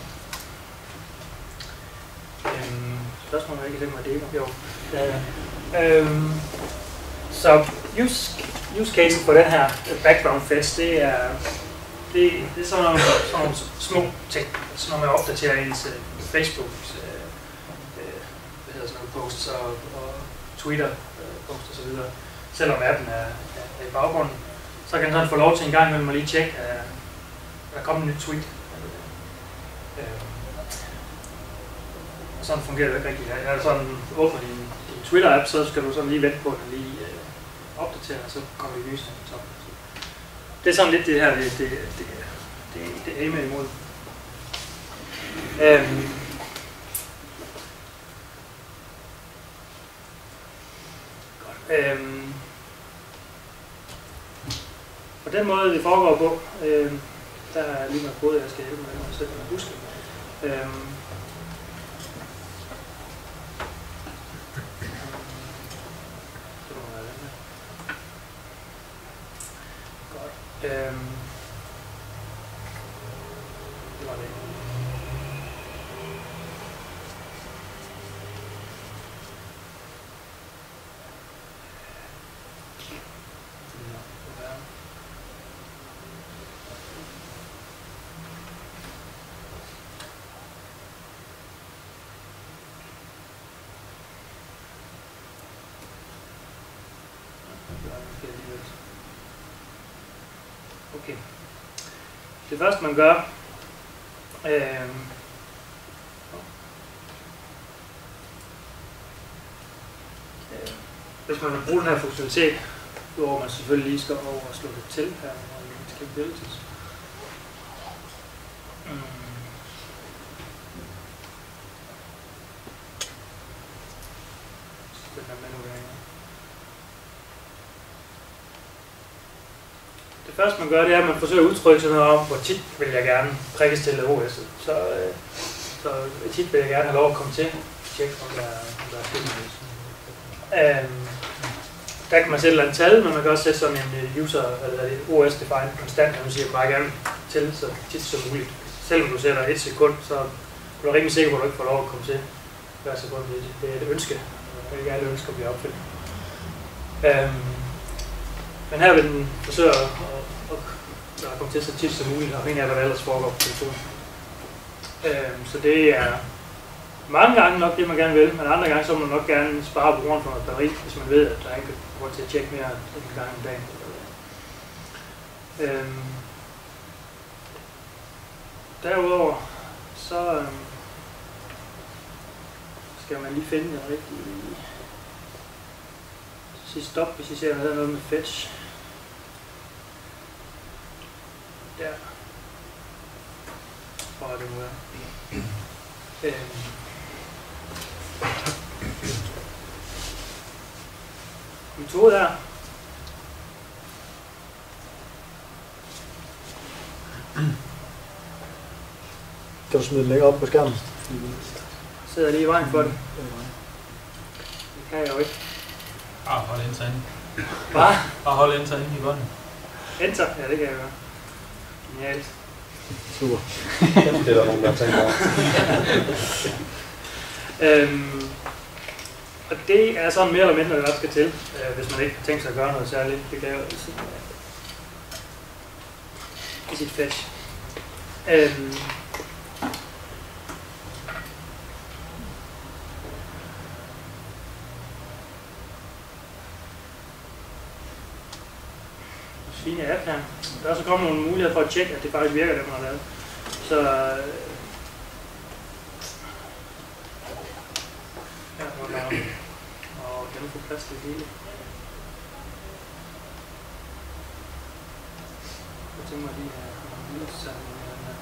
Øhm, spørgsmålet er ikke det, man deler. Jo. Ja, øhm, så use, use case for den her background fetch, det er, det, det er sådan nogle, sådan nogle små ting, sådan nogle med at opdatere ens uh, Facebook, uh, uh, hvad hedder sådan nogle posts og, og Twitter uh, posts og så videre. Selvom appen er, er, er i baggrunden, så kan den sådan få lov til en gang imellem at lige tjekke, at uh, der kommer en ny tweet. Uh, Og sådan fungerer det ikke rigtigt. Jeg er sådan, åbner din, din Twitter-app, så skal du sådan lige vente på, at den lige øh, opdaterer, og så kommer de nye ting. Det er sådan lidt det her, det, det, det, det, det er aimet imod. Øhm. Godt. Øhm. På den måde, det foregår på, øh, der er lige noget kode, jeg skal hjælpe med, at sætte mig huske. Øhm. Øhm. Det var det. Okay. Det første man gør, øh, hvis man vil bruge den her funktionalitet, hvor man selvfølgelig lige skal over og slå det til her med capabilities. Mm. Den her manuering. Det første man gør, det er, at man forsøger at udtrykke sådan noget om, hvor tit vil jeg gerne prikkes til O S'et. Så, øh, så tit vil jeg gerne have lov at komme til. Tjekke, om der, om der er filmet. Øhm, der kan man sætte et eller tal, men man kan også sætte sådan en user, eller et O S-defined konstant, at man siger, at man bare gerne til så tit som muligt. Selvom du sætter et sekund, så er du rimelig sikker på, at du ikke får lov at komme til hver sekund. Det er et ønske. Det er ikke alle ønsker, bliver opfyldt. Øhm, men her vil den forsøge at, at, at, at komme til så tit som muligt, afhængig af hvad der ellers foregår på telefonen. Øhm, så det er mange gange nok det, man gerne vil, men andre gange så må man nok gerne spare brugeren for noget batteri, hvis man ved, at der er ikke grund til at tjekke mere end en gang om dagen. Øhm, derudover så øhm, skal man lige finde den rigtige. Sig stop, hvis I ser, hvad der er noget med fetch. Der. Hvor er det nu er. Øhm. Metode her. Kan du smide den længere op på skærmen? Sidder lige i vejen for det. Det kan jeg jo ikke. Bare hold enter inde. Hvad? Bare hold enter inde i bunden. Enter? Ja, det kan jeg gøre. Genialt. Super. Det er der nogen, der tænker over. øhm, og det er sådan mere eller mindre, hvad der skal til, øh, hvis man ikke har tænkt sig at gøre noget særligt. Det kan jeg jo sige. I sit fetch. Øhm, fine app her. Der er så kommet nogle muligheder for at tjekke, at det faktisk virker, det man har lavet. Så her må der og kan du få plads til det hele. Jeg tænker mig lige at lige sammen med den her.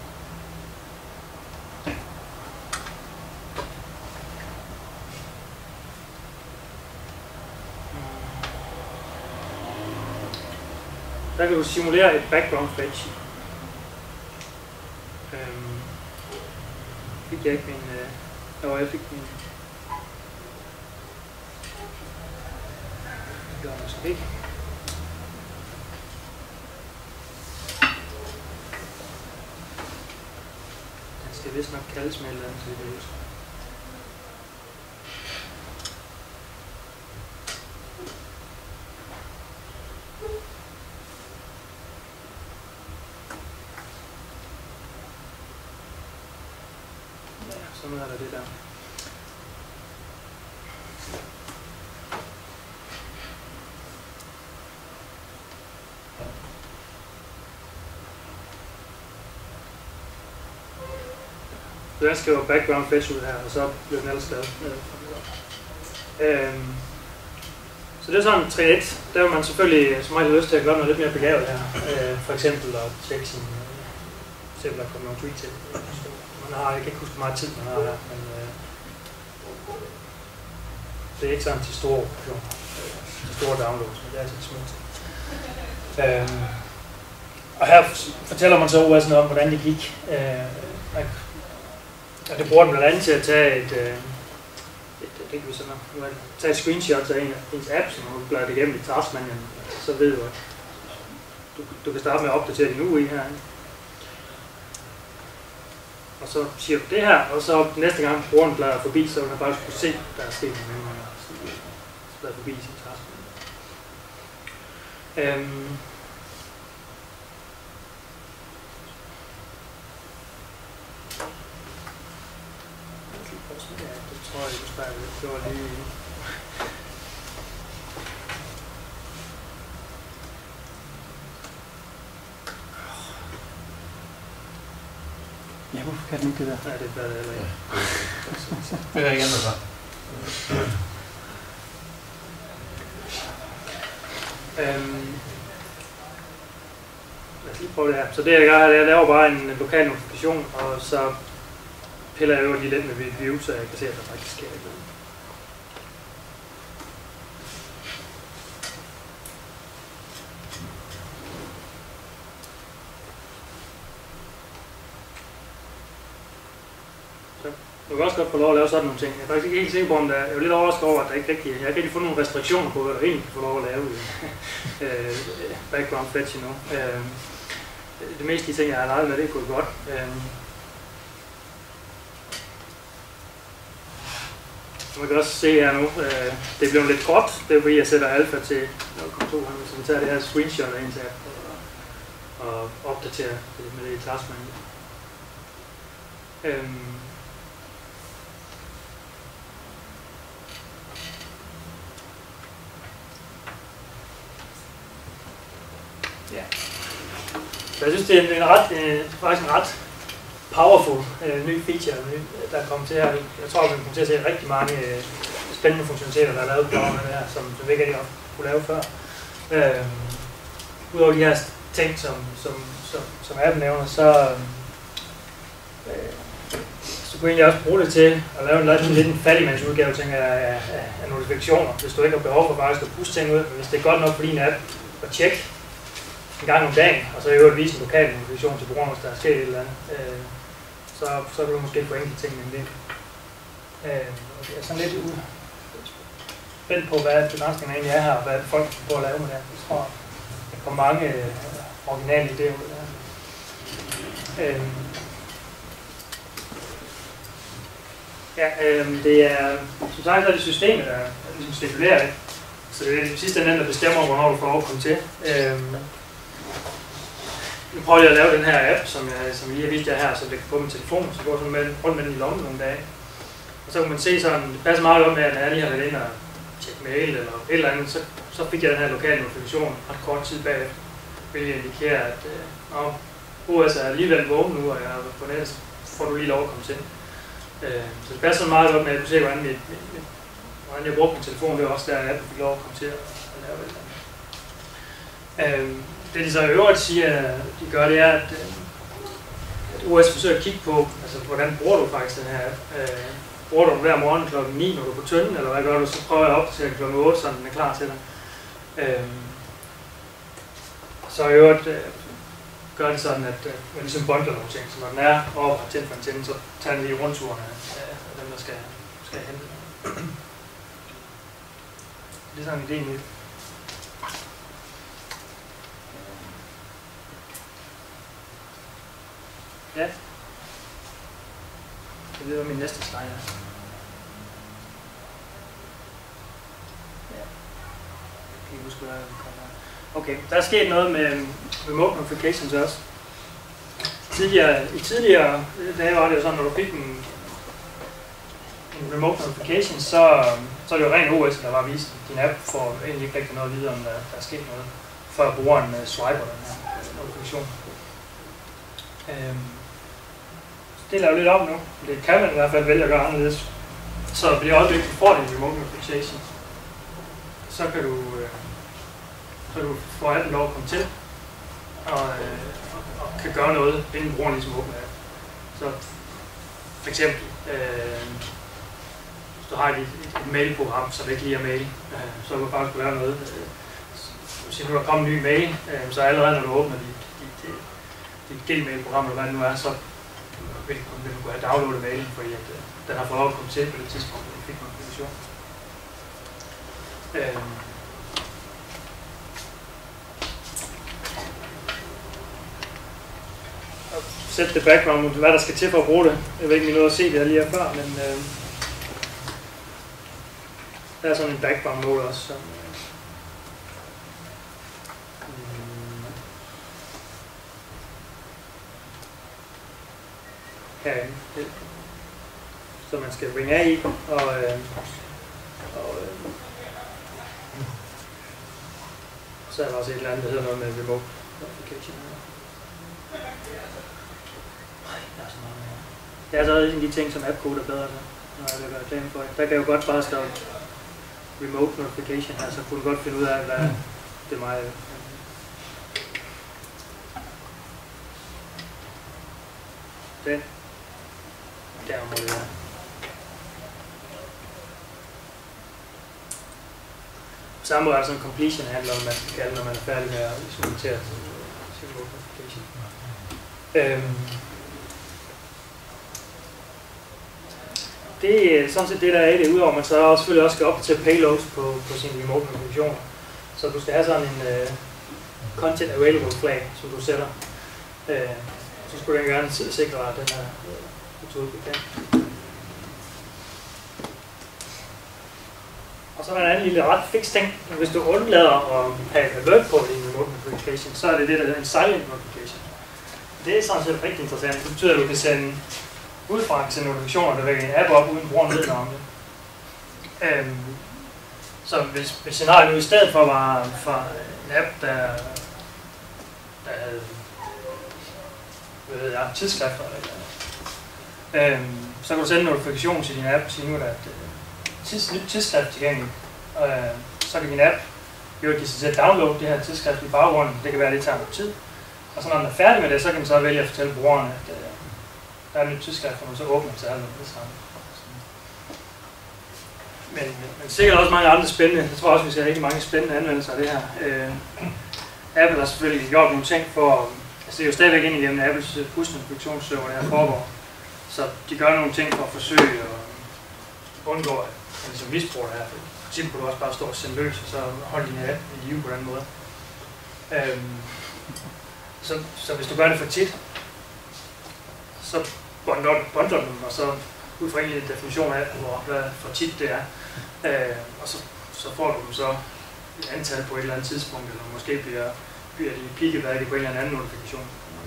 Der kan du simulere et background fetch. Øhm, fik jeg ikke min... Øh, jo, jeg fik min... Det gør jeg måske ikke. Den skal vist nok kaldes med et eller andet, så det er just. Sådan er der det der. Så jeg skriver background fetch ud her, og så bliver den ellers lavet. Øhm, så det er sådan tre et. Der vil man selvfølgelig som meget lyst til at gøre noget lidt mere begavet her. Øh, for eksempel at tjekke sin eksempel at komme nogle tweet til. Man har, jeg kan ikke huske hvor meget tid man har her, men øh, det er ikke sådan til store, jo, til store downloads, men det er altså til små ting. Øhm, og her fortæller man så O S'en om, hvordan det gik. Øh, og det bruger den blandt andet til at tage et, øh, et, det kan vi sådan noget, tage et screenshot af en, ens app, så når du bladrer det igennem i taskmanagen, så ved du, at du, du kan starte med at opdatere din U I her. Og så siger du det her, og så næste gang brugeren bladrer forbi, så vil man faktisk kunne se, at der er sket nogle ændringer. Så bladrer forbi i sin task. Øhm. Ja, det tror jeg, du starter lidt. Det var lige... Ja, hvorfor kan den ikke det der? Nej, det er det heller ikke. Det er ikke andet så. Øhm. Lad os lige prøve det her. Så det jeg gør her, det er, jeg laver bare en lokal notifikation, og så piller jeg jo lige lidt med view, så jeg kan se, at der faktisk sker noget. Du kan også godt få lov at lave sådan nogle ting. Jeg er faktisk ikke helt sikker på, om der er, jeg er lidt overrasket over, at der ikke rigtig, jeg har ikke rigtig fundet nogle restriktioner på, hvad du egentlig kan få lov at lave i uh, background fetch endnu. Uh, det meste af de ting, jeg har leget med, det er gået godt. Uh, man kan også se her nu, øh, det er blevet lidt gråt. Det er fordi, jeg sætter alfa til nul komma to, så vi tager det her screenshot af en til og, og opdaterer det med det i classman. Øhm. Ja. Så jeg synes, det er en, en ret, øh, faktisk en ret powerful øh, ny feature, der er kommet til her. Jeg tror, vi kommer til at se rigtig mange øh, spændende funktionaliteter, der er lavet på det her, som, som vi ikke rigtig kunne lave før. Øh, Udover de her ting, som, som, som, som appen nævner, så, øh, så kunne jeg egentlig også bruge det til at lave en lidt en fattigmandsudgave tænker jeg, af, af, af notifikationer, hvis du ikke har behov for faktisk at puste ting ud. Men hvis det er godt nok for din app at tjekke en gang om dagen, og så i øvrigt vise en lokal notifikation til brugeren, hvis der er sket et eller andet, øh, så, så kan du måske få enkelte ting med det. Øh, jeg er sådan lidt ud spændt på, hvad begrænsningen egentlig er her, og hvad folk får at lave med det. Jeg tror, der kommer mange øh, originale idéer ud af det. Øh, ja, øh, det er, som sagt, er det systemet, der ligesom stipulerer det. Så det er det sidste ende, der bestemmer, hvornår du får lov at komme til. Øh, Nu prøver jeg at lave den her app, som jeg, som jeg lige har vist jer her, så det kan på min telefon, så går jeg med, rundt med den i lommen nogle dage. Og så kan man se sådan, det passer meget godt med, at når jeg lige har været inde og tjekke mail eller et eller andet, så, så fik jeg den her lokale notifikation ret kort tid bagefter, hvilket indikerer, at øh, O S er alligevel vågen nu, og jeg er på nettet, så får du lige lov at komme til. Øh, så det passer meget godt med, at du ser, hvordan, mit, mit, mit, hvordan jeg brugte min telefon, det var også der, at appen fik lov at komme til at, at lave et eller andet. Øh, Det de så i øvrigt siger, at de gør, det er, at, at O S forsøger at kigge på, altså hvordan bruger du faktisk den her app. Øh, bruger du den hver morgen klokken ni, når du er på tynden, eller hvad gør du? Så prøver jeg op til klokken otte, så den er klar til dig. Øh, så i øvrigt øh, gør det sådan, at øh, man ligesom bundler nogle ting. Så når den er over på tændt for en tænde, så tager den lige rundturen af, af dem, der skal, skal hente den. Det er sådan en idé med. Ja. Det ved jeg, min næste slide er. Ja. Jeg kan ikke huske, hvad vi kommer her. Okay, der er sket noget med remote notifications også. Tidligere, I tidligere dage var det jo sådan, når du fik en, en remote notification, så, så er det jo ren O S, der var vist. Din app får egentlig ikke rigtig noget at vide, om der, der er sket noget, før brugeren swiper den her notifikation. Øhm. Det laver lidt om nu. Det kan man i hvert fald vælge at gøre anderledes. Så bliver også vigtigt, for din remote notification. Så kan du, øh, så kan du få appen lov at komme til, og, øh, og, og kan gøre noget, inden brugeren ligesom åbner appen. Så for eksempel, øh, hvis du har et, et, et mailprogram, så det ikke lige er mail, øh, så kan du faktisk gøre noget. Øh, hvis nu der kommer en ny mail, øh, så allerede når du åbner dit, dit, dit, dit Gmail-program, eller hvad det nu er, så vil du kunne have downloadet mailen, fordi at, øh, den har fået lov at komme til på det tidspunkt, hvor du fik notifikation. Øhm. Sæt det background, hvad der skal til for at bruge det. Jeg ved ikke, om I nåede at se det her lige her før, men øh, der er sådan en background mode også, som herinde, så man skal ringe af i, og, øh, og øh, så er der også et eller andet, der hedder noget med remote notification. Det er så en af de ting, som AppCode er bedre til, når jeg vil være reklame for. Der kan jeg jo godt bare skrive remote notification her, så kunne du godt finde ud af, hvad det er mig. Den. Der må det være. På samme måde er sådan en completion handler om, man skal kalde, når man er færdig med at implementere sin notification. Øhm. Det er sådan set det, der er i det, udover man så også selvfølgelig også skal opdatere payloads på, på sine remote notifikationer. Så du skal have sådan en uh, content available flag, som du sætter. Uh, så skulle jeg gerne sikre, at den her metode kan. Og så er der en anden lille ret fix ting. Hvis du undlader at have alert på din remote notification, så er det det, der hedder en silent notification. Det er sådan set rigtig interessant. Det betyder, at du kan sende udefra til notifikationer, der vækker en app op, uden brugeren ved noget om det. Øhm, så hvis, hvis scenariet nu i stedet for var for en app, der, der havde hvad ved jeg, tidsskrifter eller noget, øhm, så kan du sende en notifikation til din app og sige, nu er der et tids, nyt tidsskrift tilgængeligt. Øh, så kan din app jo give sig til at downloade det her tidsskrift i baggrunden. Det kan være, at det tager noget tid. Og så når den er færdig med det, så kan den så vælge at fortælle brugeren, at øh, der er et nyt tidsskrift, og så åbner til alt det samme. Men, men, men sikkert også mange andre spændende. Jeg tror også, vi skal have rigtig mange spændende anvendelser af det her. Øh, Apple har selvfølgelig gjort nogle ting for, altså det er jo stadigvæk ind igennem Apples push-notifikationsserver, det her foregår. Så de gør nogle ting for at forsøge at undgå, at man ligesom misbruger det her. For eksempel kunne du også bare stå og sende løs, og så holde din app i live på den måde. Øhm, så, så hvis du gør det for tit, så bundler du dem, og så ud fra en definition af, hvor hvad for tit det er. Øh, og så, så får du dem så et antal på et eller andet tidspunkt, eller måske bliver, bliver de peakeværdige på en eller anden notifikation.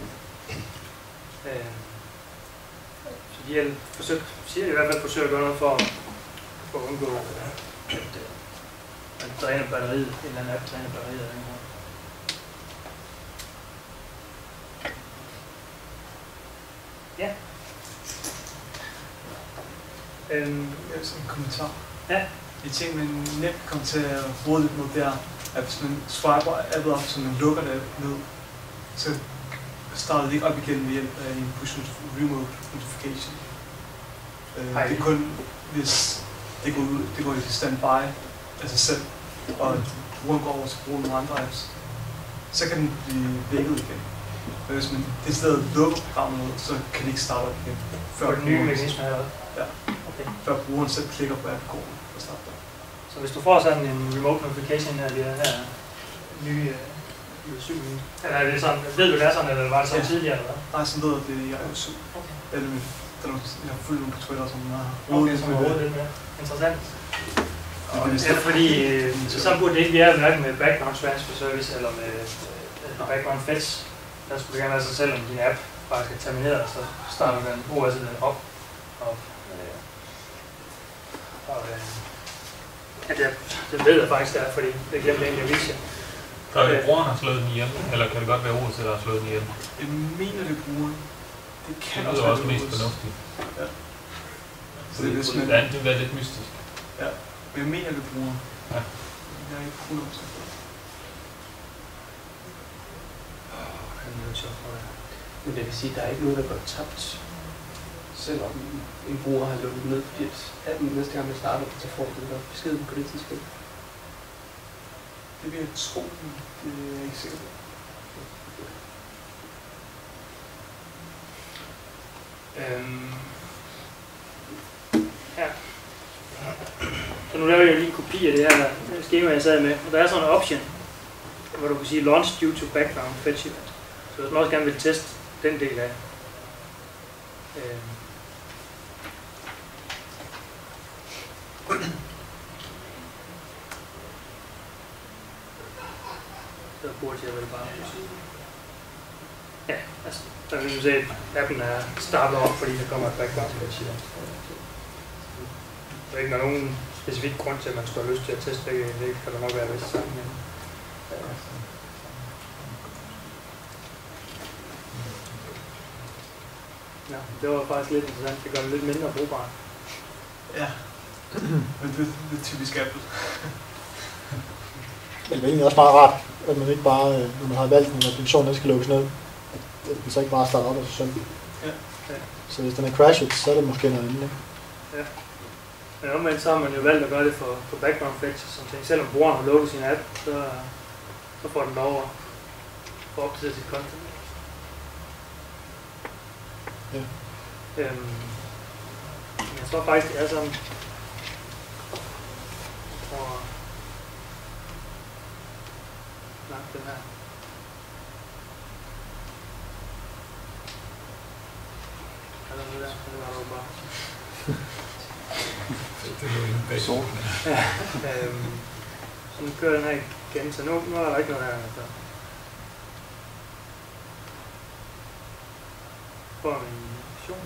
Øh, så de har forsøgt, siger de i hvert fald forsøger at gøre noget for, for at undgå, at man dræner batteriet, en eller anden app dræner batteriet af den her. Ja. Øhm, jeg vil sådan en kommentar. Ja. En ting, man nemt kommer til at bruge lidt med, det er, at hvis man swiper appet op, så man lukker det ned, så starter det ikke op igen ved hjælp af en push remote notification. Øh, det er kun, hvis det går, ud, det går i standby af sig selv, og brugeren går over til at bruge nogle andre apps, så kan den blive vækket igen. Men hvis man det stedet lukker programmet ud, så kan det ikke starte op igen. Før den nye mekanisme her. Ja. Okay. Før brugeren selv klikker på app-koden og starter der. Så hvis du får sådan en remote notification af det her nye U I syv, eller er det sådan, ved du det er sådan, eller var det sådan ja. tidligere, eller hvad? Nej, sådan ved det i I O S syv. Okay. Eller, der er, jeg har fulgt nogle på Twitter, som har rodet okay, som har rodet lidt mere. Interessant. Og ja, fordi øh, så, så burde det ikke være hverken med background transfer service eller med øh, background fetch. Der skulle det gerne være sig selv, om din app faktisk er termineret, så starter den O S'et op. Og, øh, og øh, ja, det, det ved jeg faktisk der, fordi det glemte egentlig at vise jer. Så er det brugeren, der har slået den ihjel, eller kan det godt være O S'et, der har slået den ihjel? Jeg mener det er brugeren. Det kan det også være være også mest fornuftigt. Ja. Så det, det, man... det, det er lidt mystisk. Ja, men jeg mener det er brugeren. Ja. Jeg er ikke hundrede procent. Men det vil sige, at der er ikke noget, der går tabt, selvom en bruger har lukket ned, fordi at næste gang man starter, så får den der beskeden på det tidspunkt. Det vil jeg tro, men det er jeg ikke sikker på. Øhm. Ja. Så nu laver jeg lige en kopi af det her skema, jeg sad med. Og der er sådan en option, hvor du kan sige launch due to background fetch event. Så hvis man også gerne vil teste den del af. Øhm. Så burde jeg vel bare... Ja, altså, der kan vi se, at appen er startet op, fordi der kommer et background fetch event. Der er ikke nogen specifik grund til, at man skulle have lyst til at teste begge. Det kan der nok være vist sammen. Men, ja. Ja, det var faktisk lidt interessant. Det gør det lidt mindre brugbart. Ja, men det, det er typisk Apple. Men det er egentlig også meget rart, at man ikke bare, når man har valgt en applikation, der skal lukkes ned, at den så ikke bare starter op af sig selv. Ja. Ja. Så hvis den er crashet, så er det måske noget andet. Ja. Men omvendt så har man jo valgt at gøre det for, for background fetch, som ting. Selvom brugeren har lukket sin app, så, så får den lov at få opdateret sit content. Ja. Øhm, jeg tror faktisk, det er sådan... Og... Nej, den her. Eller det der, det var jo bare... Sort. Ja, øhm, så nu kører den her igen, så nu, nu er der ikke noget her. Altså. For en mission.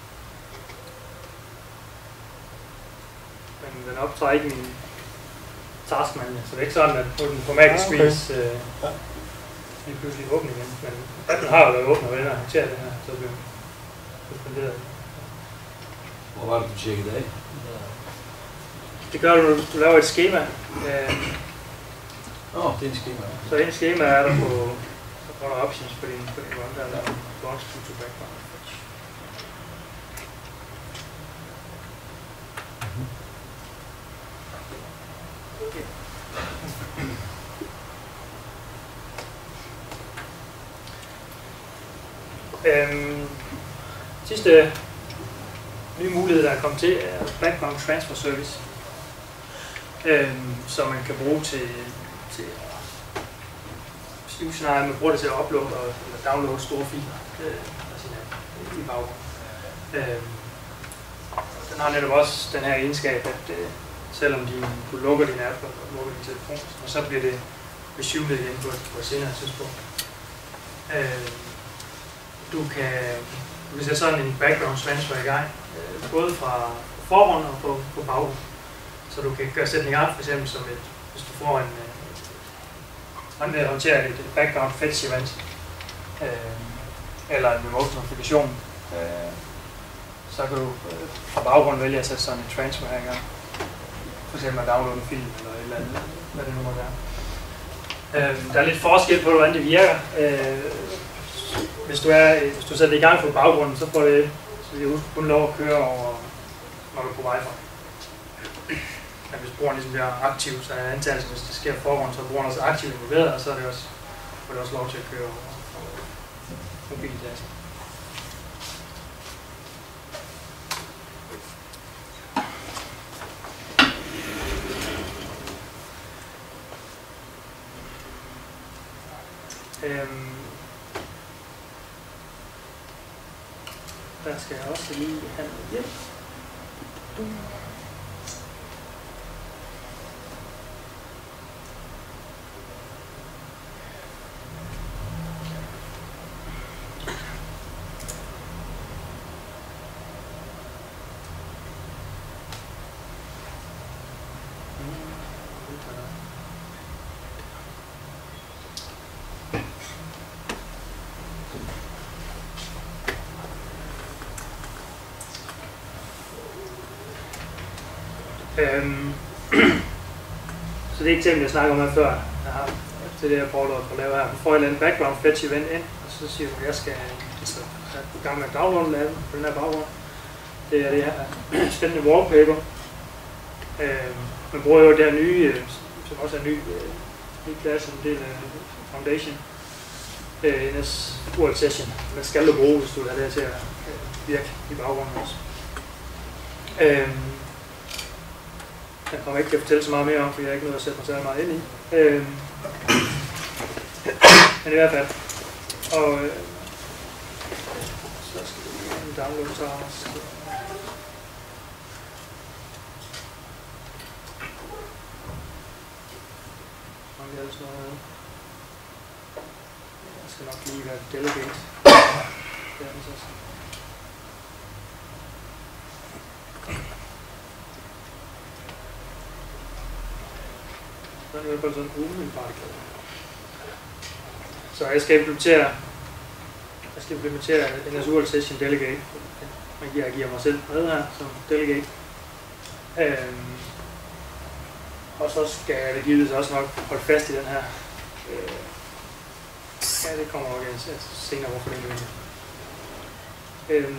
Men den optager ikke min taskmanager, så det er ikke sådan, at på den på magisk Ah, okay. vis øh, Ja. lige pludselig åbner igen. Men den har jo været åbnet, og den har håndteret det her, så det bliver suspenderet. Hvor var det, du tjekkede af? Det gør du, når du laver et skema. Øh, Åh, oh, det er en skema. så en skema er der på, så får der options på din, på din run, der er der launch to background. Øhm, sidste nye mulighed, der er kommet til, er Background Transfer Service, øhm, som man kan bruge til, til scenarier, man bruger det til at uploade og eller downloade store filer øh, i baggrunden. Øhm, den har netop også den her egenskab, at øh, selvom de, du lukker din app og lukker din telefon, og så bliver det resumed igen på et, på et senere tidspunkt. Øh, Du kan, du kan sætte sådan en background transfer i gang, øh, både fra forhånd og på, på baggrund. Så du kan gøre sætte den i gang, for eksempel som et, hvis du får en, øh, en håndtere et background fetch event, øh, eller en remote notifikation, øh, så kan du øh, fra baggrund vælge at sætte sådan en transfer her i gang. For eksempel at downloade en film eller et eller andet, hvad det nu må være. Øh, der er lidt forskel på, hvordan det virker. Øh, Hvis du, er, hvis du sætter det i gang på baggrunden, så får det, så det kun lov at køre over, når du er på Wi-Fi. Men hvis brugeren ligesom bliver aktiv, så er antagelsen, hvis det sker forhånd, så er brugeren også aktivt involveret, og så er det også, får det også lov til at køre over, over mobildata. Øhm, Der skal jeg også lige have noget hjælp. Øhm, så det er eksempel, jeg snakker om her før. Jeg har til det, jeg prøver at lave her. Du får et eller andet background fetch event ind, og så siger du, at jeg skal i gang med at downloade laden på den her baggrund. Det er det her spændende wallpaper. Øhm, man bruger jo det her nye, som også er en ny, ny klasse, en del af Foundation. Øh, N S Word Session. Den skal du bruge, hvis du vil have det her til at virke i baggrunden også. Øhm, Jeg kommer ikke til at fortælle så meget mere om, fordi jeg har ikke noget at sætte mig så meget ind i. Øhm. Men i hvert fald. Og øh. så skal vi lige en download task. Og vi har sådan noget. Jeg skal nok lige være delegate. Det er det så. Så er det i hvert fald sådan en umiddelbart. Så jeg skal implementere, jeg skal implementere en N S Word Session Delegate. Jeg giver mig selv med her som delegate. Øhm, og så skal jeg givetvis også nok holde fast i den her. Øh, ja, det kommer nok igen senere, hvorfor det ikke er. Øhm,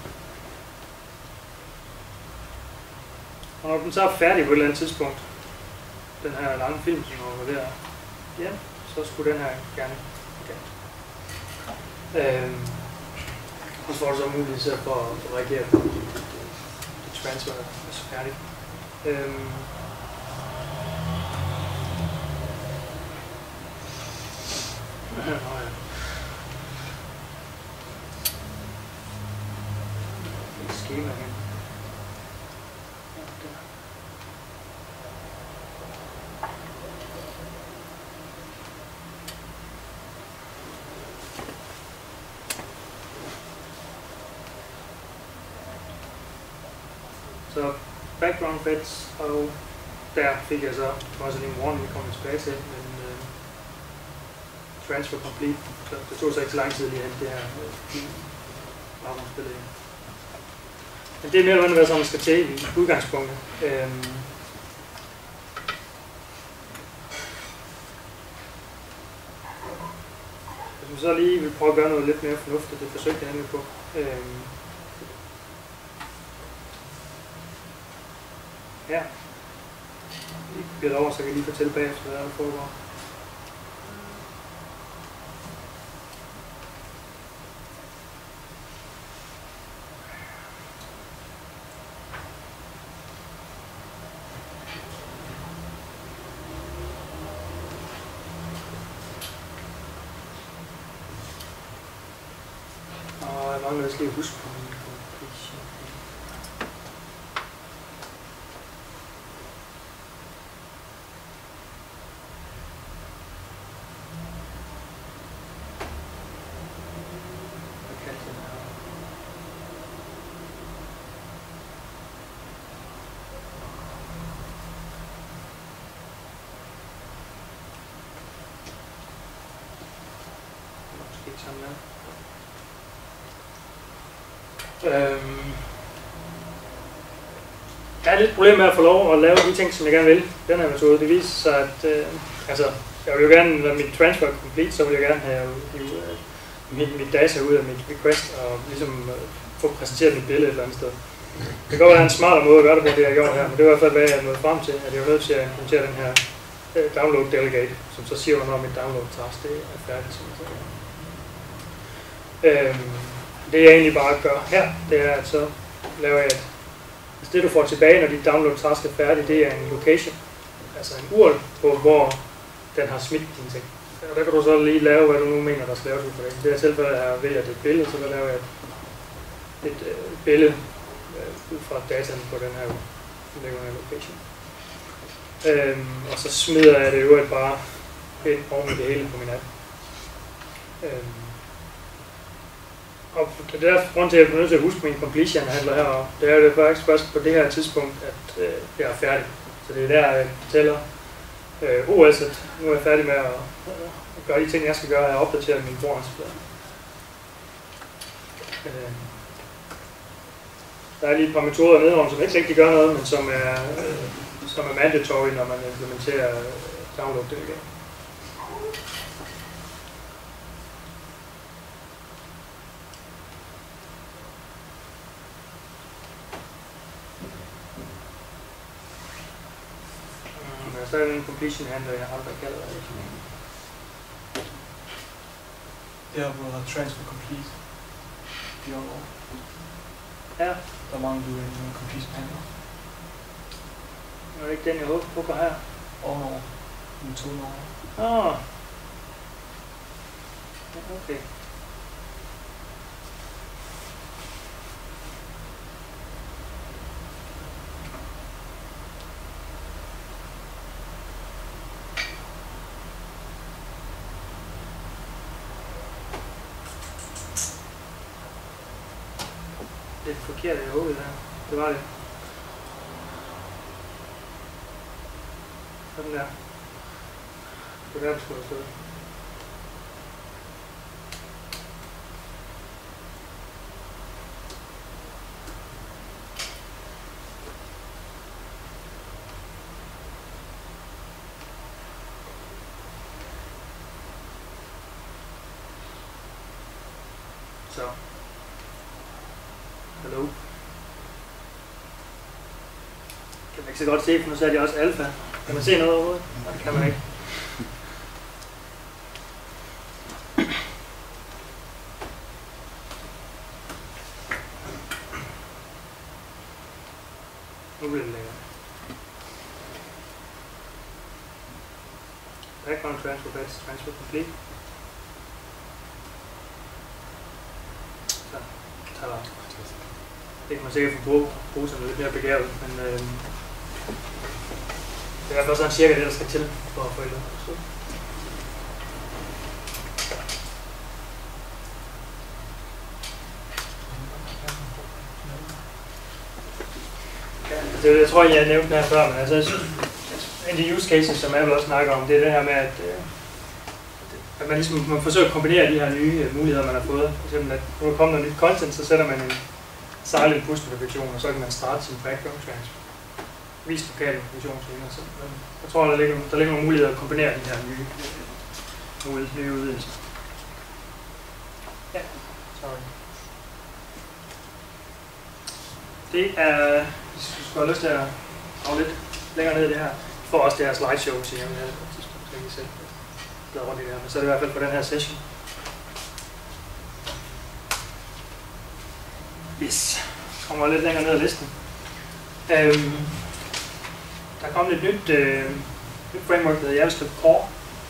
og når den så er færdig på et eller andet tidspunkt, den her lange film, som var der igen, så skulle den her gerne igen. Øhm, og så får du så mulighed for at reagere på det transfer, der er så færdigt. Øhm, Et skema her. Så background fetch, og der fik jeg så også en warning, vi kommer tilbage til, men øh, transfer complete, så det tog så ikke så lang tid lige at hente det her baggrundsbillede. Men det er mere eller mindre, hvad man skal til i udgangspunktet. Øhm, Hvis vi så lige vil prøve at gøre noget lidt mere fornuftigt, det forsøgte jeg nemlig på. Øhm, her. Vi bliver over, så kan jeg lige fortælle bagefter, hvad der foregår. Og jeg mangler også lige at huske på min completion. Hvad kaldte jeg den her? Det var måske ikke sådan der. Øhm, jeg har lidt problem med at få lov at lave de ting, som jeg gerne vil. Den her metode, det viser sig, at øh, altså, jeg vil jo gerne lade mit transfer complete, så vil jeg gerne have øh, mit, mit data ud af mit request og ligesom øh, få præsenteret mit billede et eller andet sted. Det kan godt være en smartere måde at gøre det på, det jeg har gjort her, men det er i hvert fald, hvad jeg er nået frem til, at jeg er nødt til at implementere den her øh, download delegate, som så siger, hvornår mit download task det er færdigt. Som jeg siger. Øhm, Det jeg egentlig bare gør her, det er, at så laver jeg et... Altså det du får tilbage, når dit download task er færdig, det er en location. Altså en U R L på, hvor den har smidt dine ting. Og der kan du så lige lave, hvad du nu mener, der skal laves ud for det. I det her tilfælde er jeg vælger et billede, så der laver jeg et, et, et billede øh, ud fra dataen på den her location. Øhm, og så smider jeg det jo bare ind oven i det hele på min app. Øhm, Og det er derfor grund til, at jeg bliver nødt til at huske min completion handler heroppe. Det er jo faktisk først på det her tidspunkt, at øh, jeg er færdig. Så det er der, jeg fortæller øh, O S, at nu er jeg færdig med at, øh, at gøre de ting, jeg skal gøre. Jeg har opdateret min foransplade. Øh, der er lige et par metoder nedenom, som ikke rigtig gør noget, men som er, øh, som er mandatory, når man implementerer øh, download delegate. Så er det en completion handler, jeg har aldrig kaldet det. Der hvor der er transfer complete. De år. Ja. Der mangler du en completion handler. Det er ikke den, jeg håber på går her. Ovenover. En to over. Åh. Okay. Det er forkert i hovedet der. Det var det. Sådan der. Det er der, det skulle have stået. Så. Hallo. Kan man ikke så godt se, for nu satte jeg også alfa. Kan man se noget overhovedet? Nej, det kan man ikke. Nu bliver det længere. Background transfer batch, transfer complete. Så, tada. Det kan man sikkert få bruge, bruge som lidt mere begavet, men øh, det er i hvert fald sådan cirka det, der skal til for at få det. Ja. Det, jeg tror, jeg nævnte det her før, men altså, jeg synes, en af de use cases, som jeg vil også snakke om, det er det her med, at, at man, ligesom, man forsøger at kombinere de her nye muligheder, man har fået. For eksempel, at når der kommer noget nyt content, så sætter man en silent push notifikation, og så kan man starte sin background change. Vis lokale notifikationslinjer. Så jeg tror, der ligger, der ligger nogle muligheder at kombinere de her nye, nye, nye udvidelser. Ja, sorry. Det er, hvis du skulle have lyst til at grave lidt længere ned i det her, for også det her slideshow, siger jeg, men jeg kan selv glade rundt i det her, men så er det i hvert fald på den her session. Yes, så kommer jeg lidt længere ned ad listen. Øhm, der er kommet et nyt, øh, nyt framework, der hedder JavaScriptCore.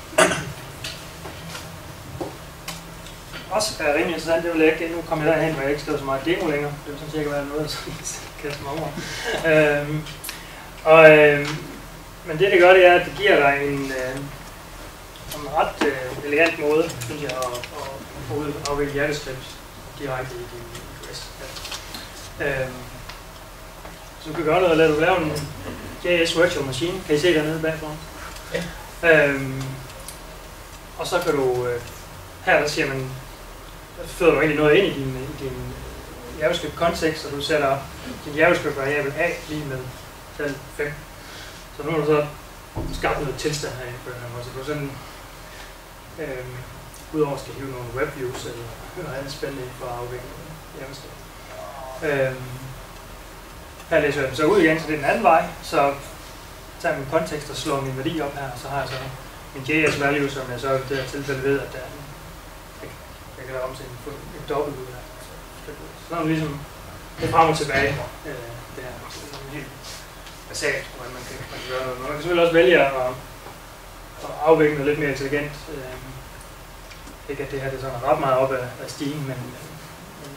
Også er rimelig interessant, det vil jeg ikke, nu kommer jeg derhen, hvor jeg ikke skriver så meget demo længere. Det vil sådan cirka være noget, som jeg kaster mig over. øhm, og, øhm, men det det gør, det er, at det giver dig en, øh, en ret øh, elegant måde, synes jeg, at, at, at afvikle JavaScript direkte i din request. Ja. Øhm, så du kan gøre noget, at du kan lave en J S virtual machine. Kan I se dernede bagfra? Ja. Øhm, og så kan du, øh, her der siger man, der føder du egentlig noget ind i din, i din JavaScript-kontekst, og du sætter din JavaScript-variabel A lige med tal fem. Så nu har du så skabt noget tilstand herinde på den her måde. Så du sådan, øh, udover skal hive nogle webviews eller noget andet spændende for at afvikle JavaScript. Øh, her læser jeg den så ud igen, så det er den anden vej. Så tager jeg min kontekst og slår min værdi op her, og så har jeg så min J S value, som jeg så i det her tilfælde ved, at der er en, jeg kan omsætte en, en dobbelt ud her. Så er det ligesom det frem og tilbage. Øh, det er sådan helt basalt, hvordan man kan, man kan gøre noget. Man kan selvfølgelig også vælge at, at afvikle noget lidt mere intelligent. Øh, ikke at det her det er sådan ret meget op af, af stigen, men, men,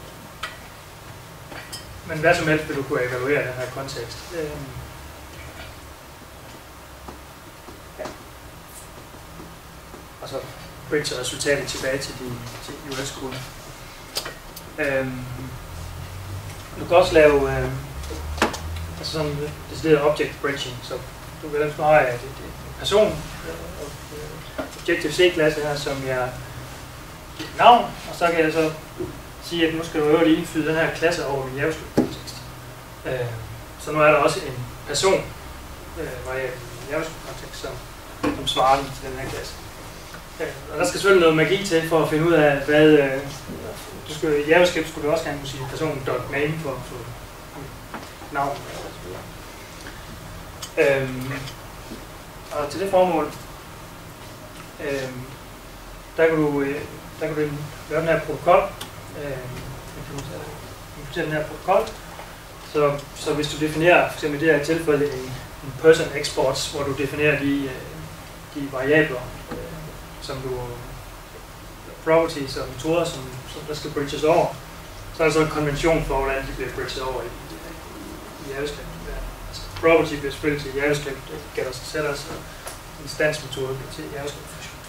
men hvad som helst vil du kunne evaluere den her kontekst. Øh, ja. Og så bridge resultatet tilbage til din til U S-kode. Øhm, du kan også lave øh, altså sådan en decideret object bridging, så du vil ellers have et, et, en person, øh, Objective-C-klasse her, som jeg giver et navn, og så kan jeg så sige, at nu skal du øve lige flyde den her klasse over min JavaScript-kontekst. Øh, så nu er der også en person, øh, variabel i JavaScript-kontekst, som, som svarer til den her klasse. Og der skal selvfølgelig noget magi til for at finde ud af, hvad øh, du skal, i JavaScript skulle du også gerne sige person.name for at få navn. Øhm, og til det formål, øhm, der kan du, øh, der kan du lave den her protokol, øh, implementere den her protokol, så, så hvis du definerer, for eksempel i det her tilfælde, en, en person exports, hvor du definerer de, øh, de variabler, som du properties og metoder, som, som der skal bridges over, så er der så en konvention for, hvordan de bliver bridget over i, i, i JavaScript. Altså, property bliver selvfølgelig til JavaScript, getters og setters, og instansmetode bliver til JavaScript.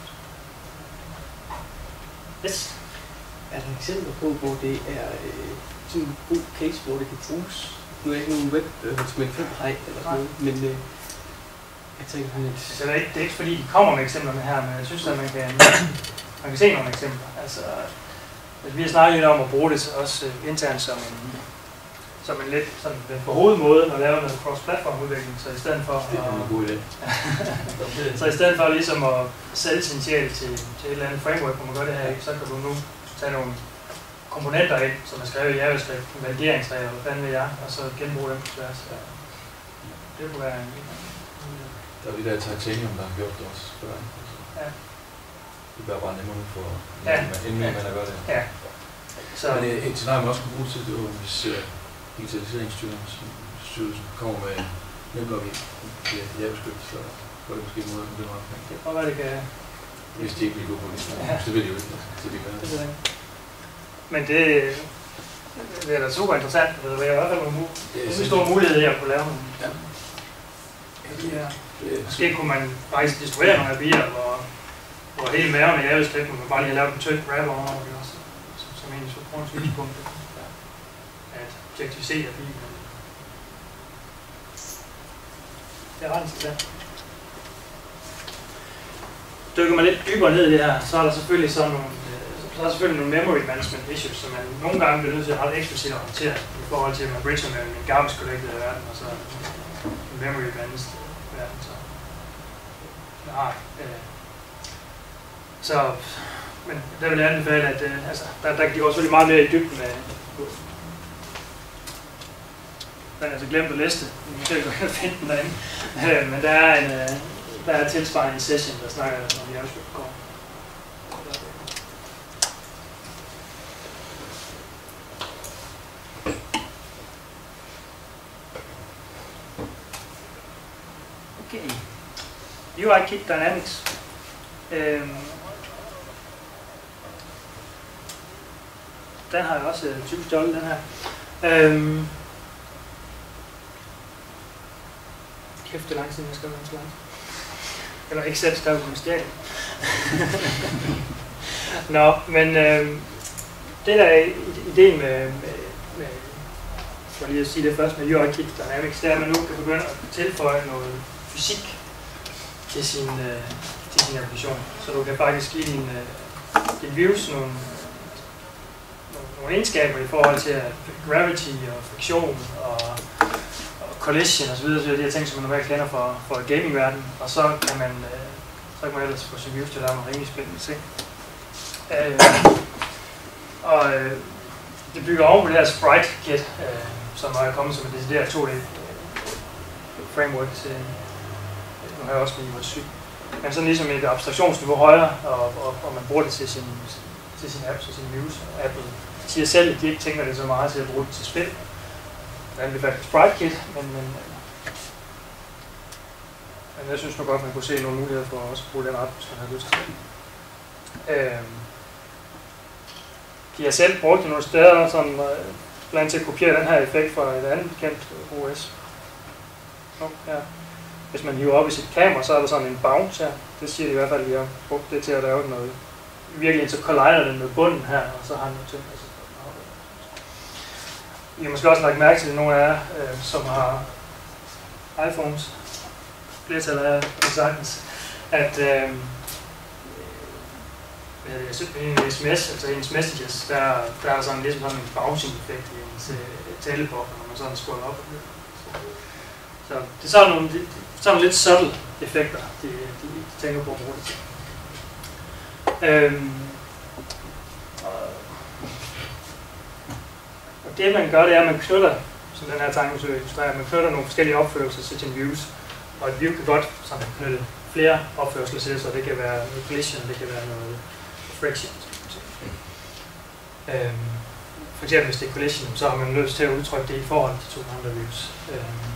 Yes. Er der eksempler på, hvor det er øh, sådan en god case, hvor det kan bruges? Nu er jeg ikke nogen web, øh, som en fem-hej eller sådan noget, men øh, jeg tænker sådan lidt... Altså, det, er ikke, det er ikke fordi, de kommer med eksemplerne her, men jeg synes, at man kan, man kan se nogle eksempler. Altså, vi har snakket lidt om at bruge det også uh, internt som en, som en lidt sådan, den på hovedmåde at lave noget cross-platform udvikling, så i stedet for det er en god idé. så i stedet for ligesom at sælge sin sjæl til, til et eller andet framework, hvor man gør det her, så kan du nu tage nogle komponenter ind, som er skrevet i JavaScript, valideringsregler, hvad fanden vil jeg, og så genbruge dem på tværs. Det kunne være en Der er de der titanium, der har gjort det også før. Ja. Det bliver bare nemmere for ja. endnu mere, man har gjort det. Ja. Så men et, et scenarie, man også kunne bruge til, det var, hvis uh, Digitaliseringsstyrelsen kommer med nemlogin til JavaScript, så går det måske en måde, som det var omkring. Det kan godt det kan... Hvis de ikke vil gå på det, ja. Så vil de jo ikke. Så de kan. Det er men det, det er da super interessant. Det er i hvert fald nogle mu- store muligheder i at kunne lave nogle. Ja. Ja. Måske kunne man faktisk distribuere nogle abier, hvor, hvor hele maven af JavaScript, man bare lige har lavet en tynd wrapper over det også, som, som egentlig så bruger en synspunkt at Objective-C er fint. Det er ret interessant. Dykker man lidt dybere ned i det her, så er der selvfølgelig sådan nogle, så er der selvfølgelig nogle memory management issues, som man nogle gange bliver nødt til at have eksplicit at håndtere i forhold til, at man bridger mellem en garbage collected verden og så en memory managed verden. Så, ja, øh. så men der vil jeg anbefale, at øh, altså, der, der går selvfølgelig meget mere i dybden med. Der er altså glemt at liste, nu skal jeg gå finde den derinde. Øh, men der er en øh, der er tilsvarende en session, der snakker om JavaScriptCore. Okay. UIKIt Dynamics. Øhm. Den har jeg også uh, typisk stjålet, den her. Øhm. Kæft, det er lang tid, jeg skal være så langt. Eller ikke selv skrevet på mysteriet. Nå, men øh, det der er ideen med, med, med, for lige at sige det først med UIKIt Dynamics, det er, at man nu kan begynde at tilføje noget fysik til sin, øh, til sin applikation. Så du kan faktisk give din, øh, din views nogle, nogle, nogle egenskaber i forhold til gravity og friktion og collision og så videre, så det er de her ting, som man normalt kender fra, fra gaming-verdenen, og så kan man, øh, så kan man ellers få sin views til at lave nogle rimelig spændende ting. Øh, og øh, det bygger oven på det her Sprite Kit, øh, som er kommet som et decideret to D framework til, nu har jeg også med i syv. Men sådan ligesom et abstraktionsniveau højere, og, og, og man bruger det til sin, til sin apps og sin views. Og Apple siger selv, at de ikke tænker det så meget til at bruge det til spil. Jeg anbefaler Sprite Kit, men, men, men jeg synes nu godt, man kunne se nogle muligheder for at også bruge den ret, hvis man har lyst til det. Øhm, de har selv brugt nogle steder, som øh, blandt andet til at kopiere den her effekt fra et andet kendt O S. Oh, ja. Hvis man hiver op i sit kamera, så er der sådan en bounce her. Det siger de i hvert fald, at vi har brugt det til at lave noget. Virkelig så collider den med bunden her, og så har den noget ting. I har måske også lagt mærke til nogle af jer, øh, som har iPhones, flertal af sagtens, at øh, jeg synes, i en sms, altså i ens messages, der, der er sådan ligesom sådan en bouncing-effekt i ens øh, talebobler, når man sådan scroller op. Så det er sådan nogle, det, sådan nogle lidt subtle effekter, de, de, de tænker på at bruge det til. Øhm, Og det man gør, det er, at man knytter, som den her tanke forsøger at illustrere, man knytter nogle forskellige opførelser til sine views. Og et view kan godt sådan knytte flere opførsler til, så det kan være noget collision, det kan være noget friction. Øhm, for eksempel hvis det er collision, så har man lyst til at udtrykke det i forhold til to andre views. Øhm,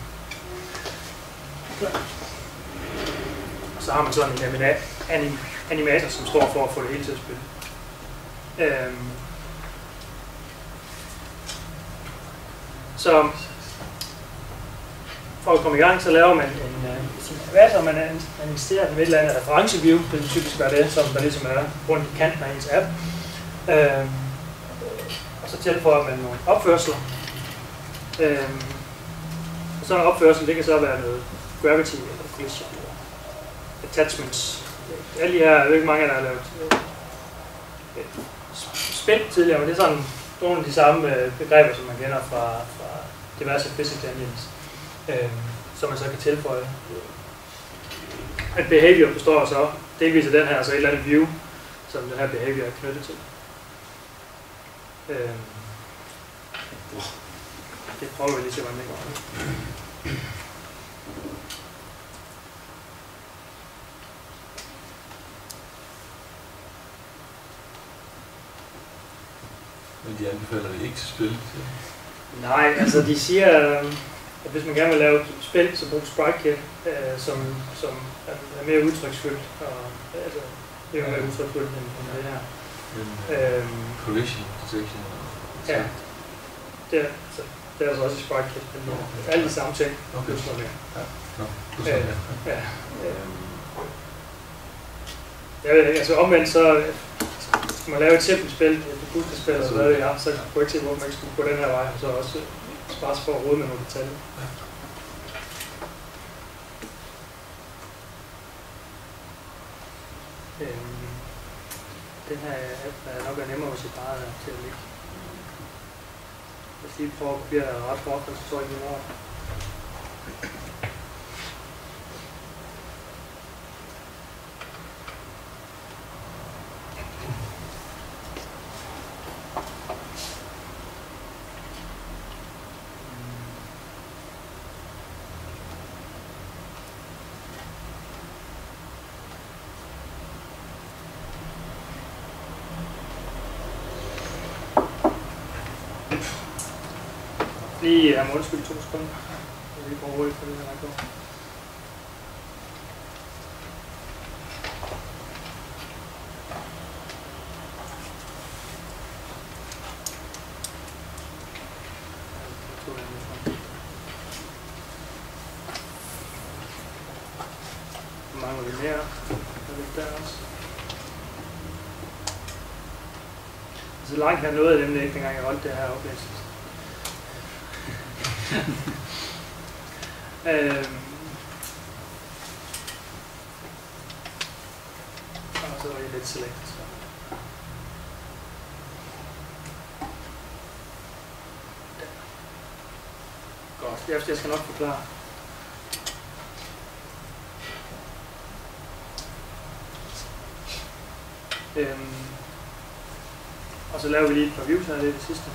og så har man sådan en anim animator, som står for at få det hele til at spille. Øhm, Så for at komme i gang, så laver man en animator, man administrerer den med et eller andet referenceview. Det vil typisk være det, som der ligesom er rundt i kanten af ens app. Øhm, og så tilføjer man nogle opførsler. Øhm, og sådan en opførsel, det kan så være noget gravity eller collision eller attachments. Alle de her, jeg ved ikke mange, der har lavet øh, spil tidligere, men det er sådan nogle af de samme øh, begreber, som man kender fra, fra diverse physics engines, øh, som man så kan tilføje. Et behaviour består så delvis af den her, altså et eller andet view, som den her behaviour er knyttet til. Øh, det prøver vi lige til, hvordan det går. Men de anbefaler det ikke til spil? Nej, altså de siger, at hvis man gerne vil lave et spil, så brug Sprite Kit, øh, som, som er mere udtryksfyldt. Og, altså, det er jo mere udtryksfyldt end, end det her. Men, øhm, collision detection? Ja, det er, så, det er altså også i Sprite Kit, men ja. Alle de samme ting. Okay. Plus noget mere. Ja, no, plus noget mere. Ja, øh, jeg ved ikke, altså omvendt så skal man lave et simpelt spil, et puslespil eller hvad det er, så kunne jeg ikke se, hvor man ikke skulle gå den her vej, og så også spare sig for at rode med nogle detaljer. Øhm, den her app er nok er nemmere, hvis jeg bare er til at ligge. Hvis lige prøver at kopiere ret hårdt, så tror jeg ikke over. Lige er undskyld to sekunder. Jeg vil lige prøve hurtigt for det her går. Så mangler vi mere. Der ligger der også. Så langt her nåede jeg nemlig ikke, dengang jeg holdt det her oplæst. øhm. Og så er det lidt select. Godt, jeg, jeg skal nok forklare. Øhm. Og så laver vi lige et par views her, det er det sidste.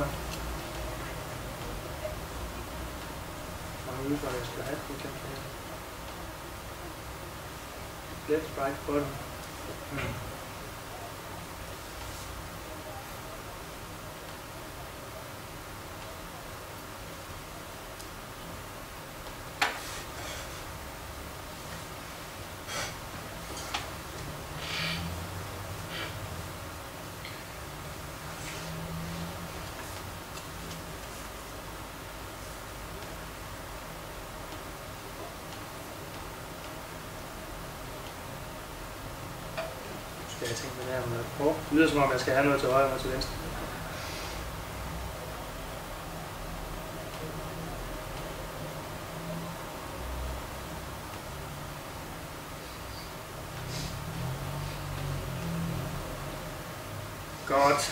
Ude for, at jeg skal have for eksempel her. Left, right, bottom. Mm. Jeg tænker på det her med på. Det lyder som om, jeg skal have noget til højre og til venstre. Godt.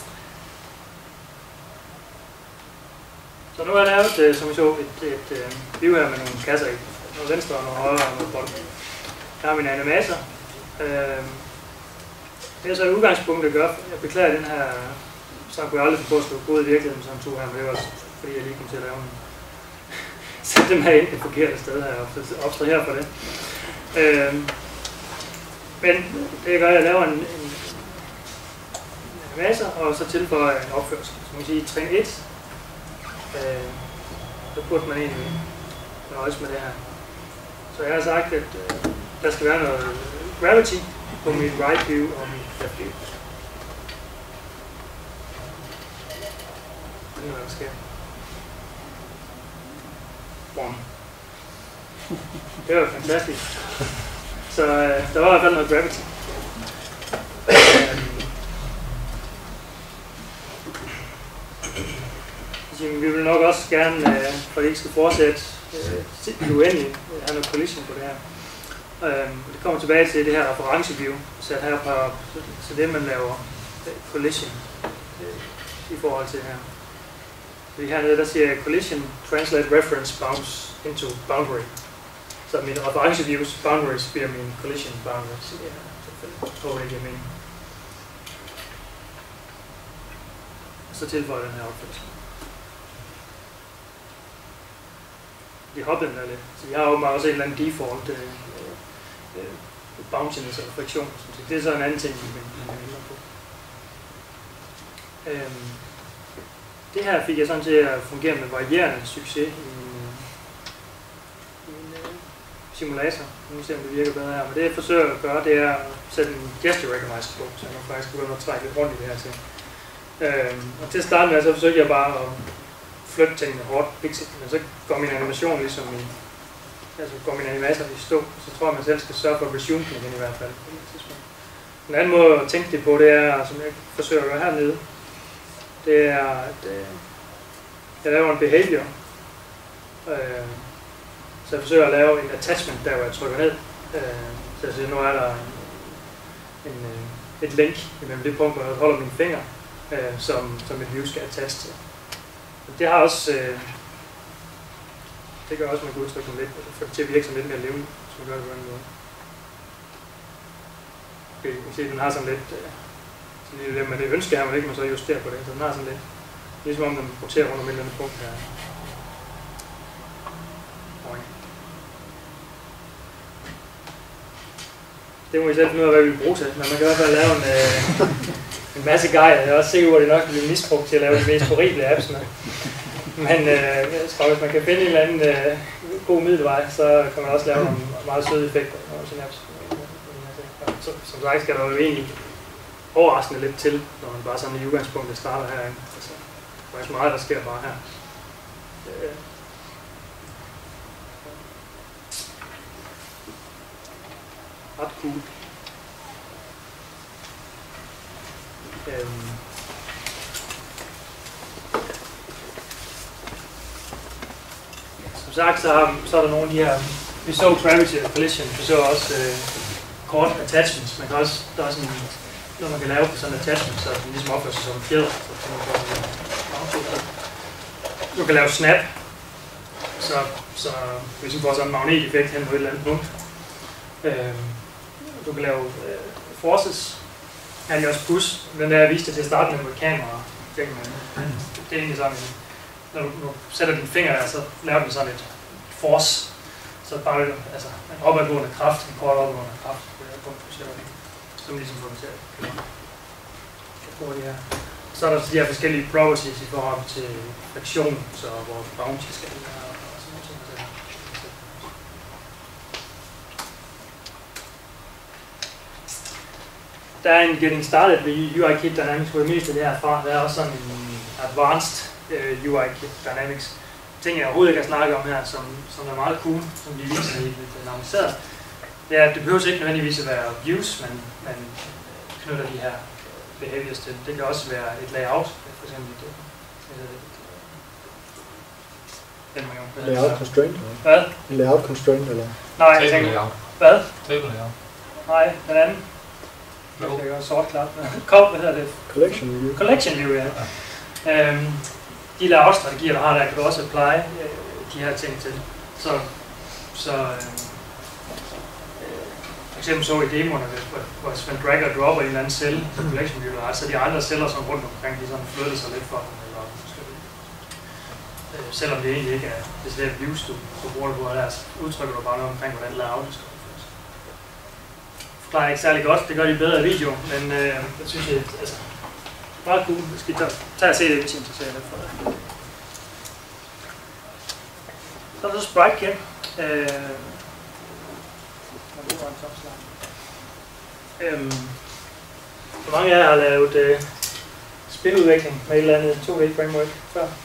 Så nu har jeg lavet, som I så, et, et, et view her med nogle kasser i. Noget venstre og noget højre og noget bottom. Her har min animator. Det er så et udgangspunkt, jeg gør. Jeg beklager den her, så kunne jeg aldrig få på at skrive kode i virkeligheden, som to her, men det var også fordi, jeg lige kom til at lave en sætte dem her ind det forkerte sted her og abstrahere for det. Øhm, men det jeg gør, jeg laver en, en animator, og så tilføjer en opførsel. Så man kan sige, trin et, øh, så burde man egentlig nøjes med det her. Så jeg har sagt, at øh, der skal være noget gravity på mit right view og mit left view. Det er hvad der sker. Bom. Det var fantastisk. Så øh, der var i hvert fald noget gravity. øh, vi vil nok også gerne, øh, for at det ikke skal fortsætte øh, uendeligt, have noget collision på det her. Øhm, det kommer tilbage til det her referenceview, sat her på, så det man laver collision øh, i forhold til her. Så hernede der siger collision translate reference bounds into boundary. Så min referenceviews boundaries bliver min collision boundaries. Ja, jeg tror det giver mening. Så tilføjer den her opførsel. De hoppede den der lidt. Så jeg har jo også en eller anden default øh, øh, bounciness eller friktion. Det er så en anden ting, vi kan ændre på. Øhm, det her fik jeg sådan til at fungere med varierende succes i min, i min øh, simulator. Nu ser vi, om det virker bedre her. Men det jeg forsøger at gøre, det er at sætte en gesture recognizer på, så jeg faktisk kan begynde at trække lidt rundt i det her ting. Øhm, og til at starte med, så forsøgte jeg bare at flytte tingene hårdt, pixel, men så går min animation ligesom i, altså går min animator i stå, så tror jeg, man selv skal sørge for resume igen i hvert fald. En anden måde at tænke det på, det er, som jeg forsøger at gøre hernede, det er, at øh, jeg laver en behaviour, øh, så jeg forsøger at lave en attachment, der hvor jeg trykker ned, øh, så jeg siger, nu er der en, en, et link imellem det punkt, hvor jeg holder mine fingre, øh, som, som et view skal atteste til. Det har også, øh, det gør også, at man kan udtrykke lidt, for det til at virke som lidt mere levende, hvis man gør det på den måde. Okay, I kan se, at den har sådan lidt, øh, sådan lidt med det ønske her, men det kan man så justere på det, så den har sådan lidt, ligesom om den roterer rundt om et eller andet punkt her. Det må I selv finde ud af, hvad vi vil bruge til, men man kan i hvert fald lave en, øh, en masse guider. Jeg er også sikker på, at det nok bliver misbrugt til at lave de mest horrible apps. Men øh, jeg tror, hvis man kan finde en eller anden øh, god middelvej, så kan man også lave nogle meget søde effekter og sådan apps. Så, som sagt skal der jo egentlig overraskende lidt til, når man bare sådan i udgangspunktet starter herinde. Altså, der er så meget, der sker bare her. Øh. Ret cool. Øhm. Som sagt, så, har, så er der nogle af de her, vi så Gravity og Collision, vi så også øh, kort attachments. Man kan også, der er også en, noget, man kan lave på sådan en attachment, så den ligesom opfører sig som en fjeder. Du kan lave snap, så, så hvis du får sådan en magneteffekt hen på et eller andet punkt. Øhm. Du kan lave øh, forces, her er de også push. Den der jeg viste til at starte med med kamera. Det er egentlig sådan, når du, du sætter dine fingre der, så laver den sådan et force. Så bare altså, en opadgående kraft, en kort opadgående kraft på det her punkt, du sætter det. Som ligesom får det til at det her. Så er der de her forskellige properties i forhold til friktion, så hvor bounty skal være. Der er en getting started ved UIKIt Dynamics, hvor det meste af det her fra, der er også sådan en advanced uh, UIKIt Dynamics. Ting jeg overhovedet ikke har snakket om her, som, som er meget cool, som de viser i lidt avanceret. Det er, at det behøver ikke nødvendigvis at være views, men man knytter de her behaviors til. Det kan også være et layout, for eksempel et, et, et, et layout constraint? Hvad? En layout constraint, eller? Nej, jeg tænker, hvad? Table layout. Nej, den anden. Jeg skal gøre sort klart. Kom, hvad hedder det? Collection view. Collection view, ja. ja. Øhm, de layout-strategier, der har der, kan du også apply øh, de her ting til. Så, så øh, for eksempel så i demoerne, hvor hvis man drag og dropper i en eller anden celle på collection view, så de andre celler som rundt omkring, de sådan flytter sig lidt for dem. Eller, øh, selvom det egentlig ikke er decideret views, du, du bruger det på, der udtrykker du bare noget omkring, hvordan layout skal. Det er ikke særlig godt, det gør de bedre i video, men øh, jeg synes, det er altså, meget cool. Vi skal tage, tage og se det, hvis I interesserer lidt for det. Så er der så Sprite Kit. Øh, øhm, hvor mange af jer har lavet øh, spiludvikling med et eller andet to D framework før? Et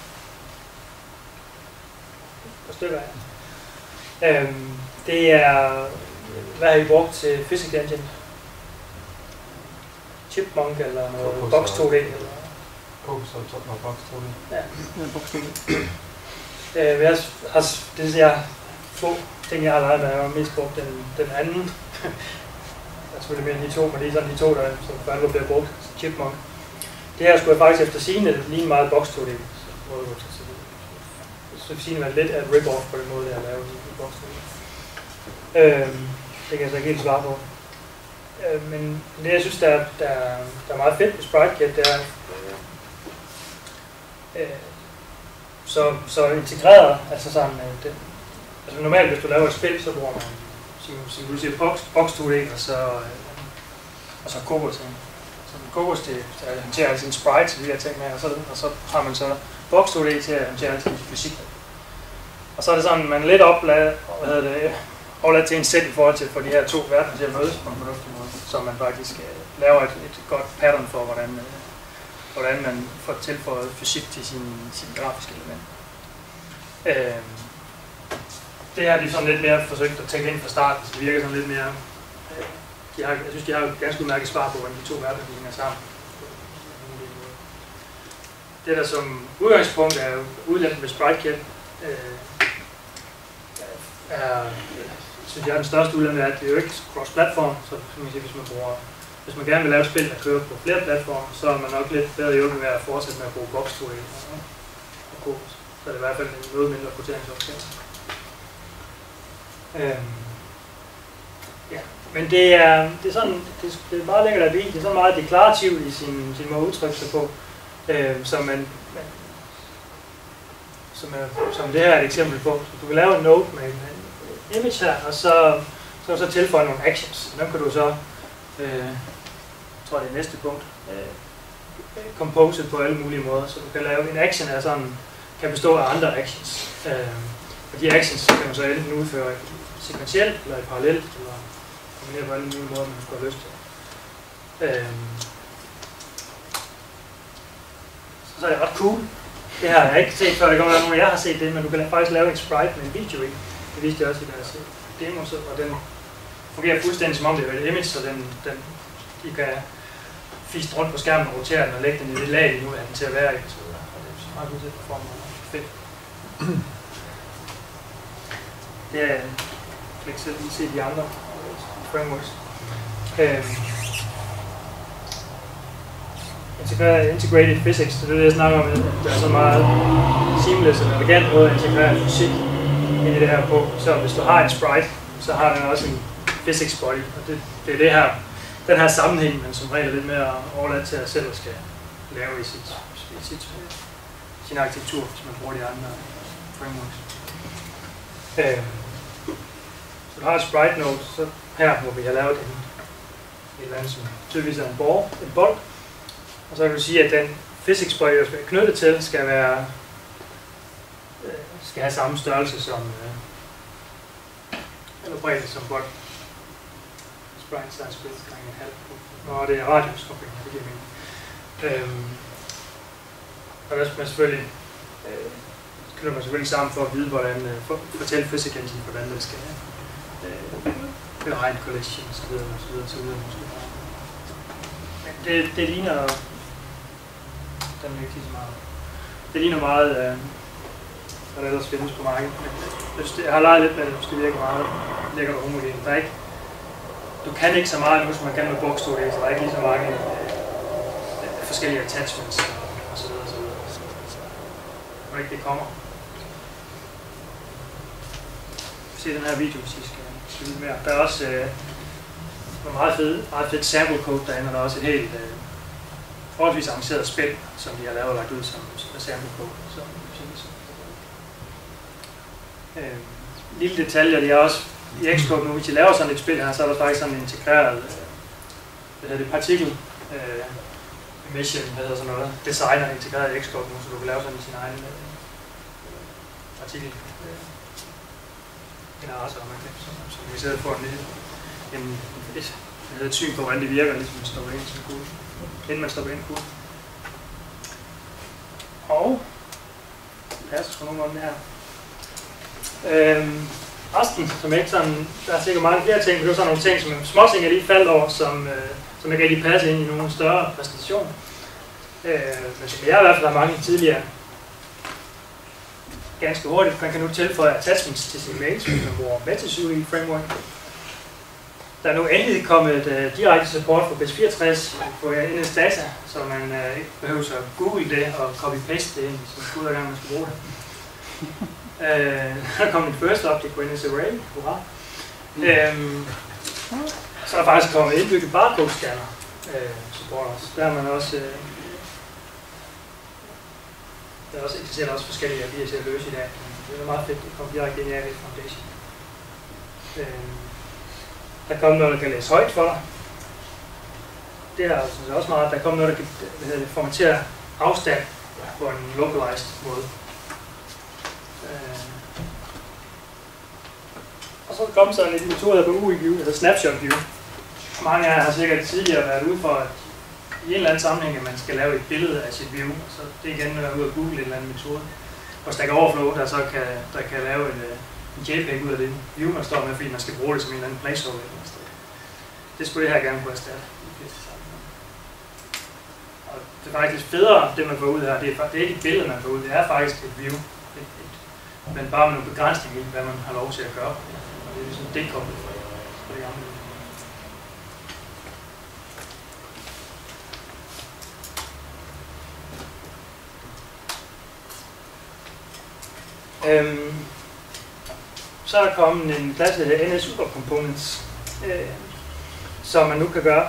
par stykker af jer. Øhm, det er hvad har I brugt til Physics Engine? Chipmunk eller noget Box to D? Eller? Box og Box to D. Ja, Box to D. øh, jeg har, det er jeg, to ting, jeg har leget med, jeg har mest brugt den, den anden. Jeg er selvfølgelig mere end de to, men det er sådan de to, der som for alvor bliver brugt. Chipmunk. Det her skulle jeg faktisk efter sigende ligne meget Box to D. Så det sigende var lidt af et rip-off på den måde, jeg har lavet i Box to D. Øhm, det kan jeg så ikke helt svare på. Øh, men det, jeg synes, der er, der, der er meget fedt ved Sprite Kit, det er øh, så, så integreret, altså sådan, øh, det, altså normalt, hvis du laver et spil, så bruger man, som, som du siger, box, box to D, og så, øh, og så Cocos til. Så Cocos til at håndtere alle sine sprites, de her ting med, og så, og så har man så box to D til at håndtere alle sine fysik. Og så er det sådan, man lidt opladet, hvad hedder det, overladt til en sæt i forhold til at få de her to verdener til at mødes på en fornuftig måde, så man faktisk uh, laver et, et godt pattern for, hvordan, uh, hvordan man får tilføjet fysik til sin, sin grafiske element. Uh, det her er de sådan lidt mere forsøgt at tænke ind fra starten, så det virker sådan lidt mere... Uh, de har, jeg synes, de har et ganske udmærket svar på, hvordan de to verdener hænger sammen. Det der som udgangspunkt er udlændende med Sprite Kit, uh, er, synes jeg, den største ulempe er, at det er jo ikke cross-platform, så kan man sige, hvis man bruger hvis man gerne vil lave et spil, der kører på flere platforme, så er man nok lidt bedre hjulpet med at fortsætte med at bruge box-to-a og kode. Så er det i hvert fald en noget mindre porteringsopgave. Øhm. Ja, men det er, det er sådan, det, det er meget lækkert at vide. Det er sådan meget deklarativt i sin, sin måde at udtrykke sig på. Øhm, som, man, man, som, er, som det her er et eksempel på. Så du kan lave en node med en, en image her, og så så, så tilføje nogle actions. Dem kan du så, øh, jeg tror det er næste punkt, øh, compose på alle mulige måder. Så du kan lave en action, der sådan, kan bestå af andre actions. Øh, og de actions kan man så enten udføre sekventielt, eller i parallelt, eller kombinere på alle mulige måder, man skulle have lyst til. Øh, så er det ret cool. Det har jeg ikke set før, det kan være nogen, jeg har set det, men du kan faktisk lave en sprite med en video i. Det viste jeg også i deres demo, og den fungerer fuldstændig som om det er et image, så den, den I kan fiste rundt på skærmen og rotere den og lægge den i det lag, nu er den til at være i. Så det er meget godt til på formen. Fedt. Det er, jeg kan ikke selv lige se de andre frameworks. Øhm. Integrated physics, det er det, jeg snakker om, at der er så meget seamless og elegant måde at integrere fysik ind i det her på. Så hvis du har en sprite, så har den også en physics body, og det, det er det her, den her sammenhæng, men som regel er lidt mere overladt til at selv skal lave i sit, i sit, sin arkitektur, hvis man bruger de andre frameworks. Øh. Så du har et sprite node, så her hvor vi har lavet en, et eller andet, som tydeligvis er en bold, en bold. Og så kan du sige, at den physics body, der skal være knyttet til, skal være øh, skal have samme størrelse som øh, eller bredde som bold. Sprite size width gange en halv. Og det er radius, det giver mening. Øhm, og der skal man selvfølgelig øh, knytter man selvfølgelig sammen for at vide, hvordan øh, for, fortælle physics engine, hvordan det skal øh, beregne collision og så videre og så videre, så videre måske. Men det, det ligner den vil ikke sige så meget. Det ligner meget, øh, hvad der ellers findes på markedet. Men jeg har leget lidt med det, hvis det virker meget lækkert og homogent. Der er ikke, du kan ikke så meget nu, som man kan med box-to-a, så der er ikke lige så mange øh, forskellige attachments og så videre og så videre. Og ikke det kommer. Se den her video, hvis I skal, skal vide mere. Der er også øh, meget fedt, meget fedt sample code derinde, og der er også et helt øh, forholdsvis avanceret spil, som de har lavet og lagt ud som, som sample code. Så, øh, lille detaljer, det er også i XCode nu, hvis I laver sådan et spil her, så er der faktisk sådan en integreret øh, hvad hedder det, partikel øh, emission, hvad hedder sådan noget, designer integreret i XCode nu, så du kan lave sådan sin egen øh, partikel øh, generator, man kan, så, så vi sidder får en, en, et, et, et syn på, hvordan det virker, ligesom man stopper ind til kode, inden man stopper ind kode. Og det passer sgu nogenlunde her. Øhm, resten, som ikke sådan, der er sikkert mange flere ting, men det er sådan nogle ting, som småting jeg lige faldt over, som, øh, som ikke rigtig passer ind i nogen større præstation. Øh, men som jeg i hvert fald har mange tidligere ganske hurtigt. Man kan nu tilføje attachments til sin mail, som man bruger MetaSUI framework. Der er nu endelig kommet uh, direkte support for base fireogtres på N S Data, så man uh, ikke behøver at google det og copy-paste det ind, så det er gang, man skal bruge det. Uh, der er kommet et first object på N S Array, hurra. Um, så er der faktisk kommet indbygget barcode-scanner uh, support også. Der er man også uh, der er også interesseret også forskellige af de til at løse i dag. Det er meget fedt, det kommer direkte ind i A W Foundation. Um, Der kommer noget, der kan læse højt for dig. Det er synes jeg også meget. Der kommer noget, der kan hvad hedder det, formatere afstand på en localized måde. Øh. Og så kommer sådan en metode der på U I View, der hedder Snapshot View. Mange af jer har sikkert tidligere været ude for, at i en eller anden sammenhæng, at man skal lave et billede af sit view. Så det er igen at være ude og google en eller anden metode. Og Stack Overflow, der så kan, der kan lave en en JPEG ud af det view, man står med, fordi man skal bruge det som en eller anden placeholder. Det skulle det her gerne kunne erstatte. Og det er faktisk federe, det man får ud her. Det er, det er ikke et billede, man får ud. Det er faktisk et view. Et, et, men bare med nogle begrænsninger i, hvad man har lov til at gøre. Og det er ligesom dekoblet fra det gamle. Øhm, så er der kommet en klasse, der hedder N S U Components, øh, som man nu kan gøre.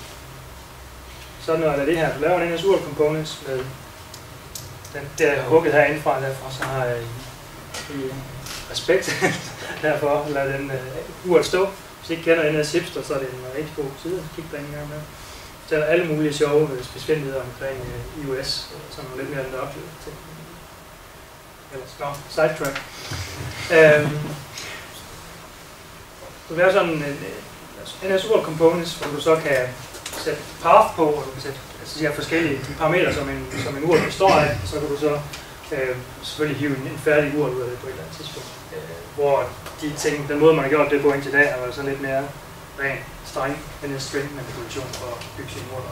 Så når der det her, du laver en N S U Components med den der hugget herindefra, derfor så har jeg i, i respekt derfor lad den uh, uret stå. Hvis I ikke kender N S Hipster, så er det en rigtig god side at kigge på en gang med. Så er der alle mulige sjove specialiteter omkring uh, iOS, sådan nogle lidt mere nørkede ting. Ellers, no, sidetrack. Um, så vi har sådan en N S U Components, hvor du så kan sætte path på, og du kan sætte altså de her forskellige parametre, som en, som en ur består af, og så kan du så øh, selvfølgelig hive en, en færdig ur ud af det på et eller andet tidspunkt. Øh, hvor de ting, den måde man har gjort det på indtil i dag, er sådan lidt mere ren, streng, en string manipulation for at bygge sine ur.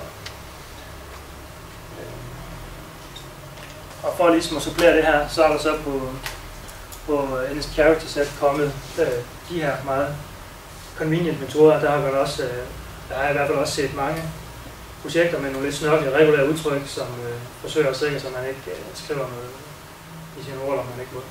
Øh. Og for ligesom at supplere det her, så er der så på, på N S Character Set kommet øh, de her meget convenient metoder. Der har man også, øh, der har jeg i hvert fald også set mange projekter med nogle lidt snørkelige regulære udtryk, som øh, forsøger at sikre, så man ikke øh, skriver noget i sine ord, man ikke må.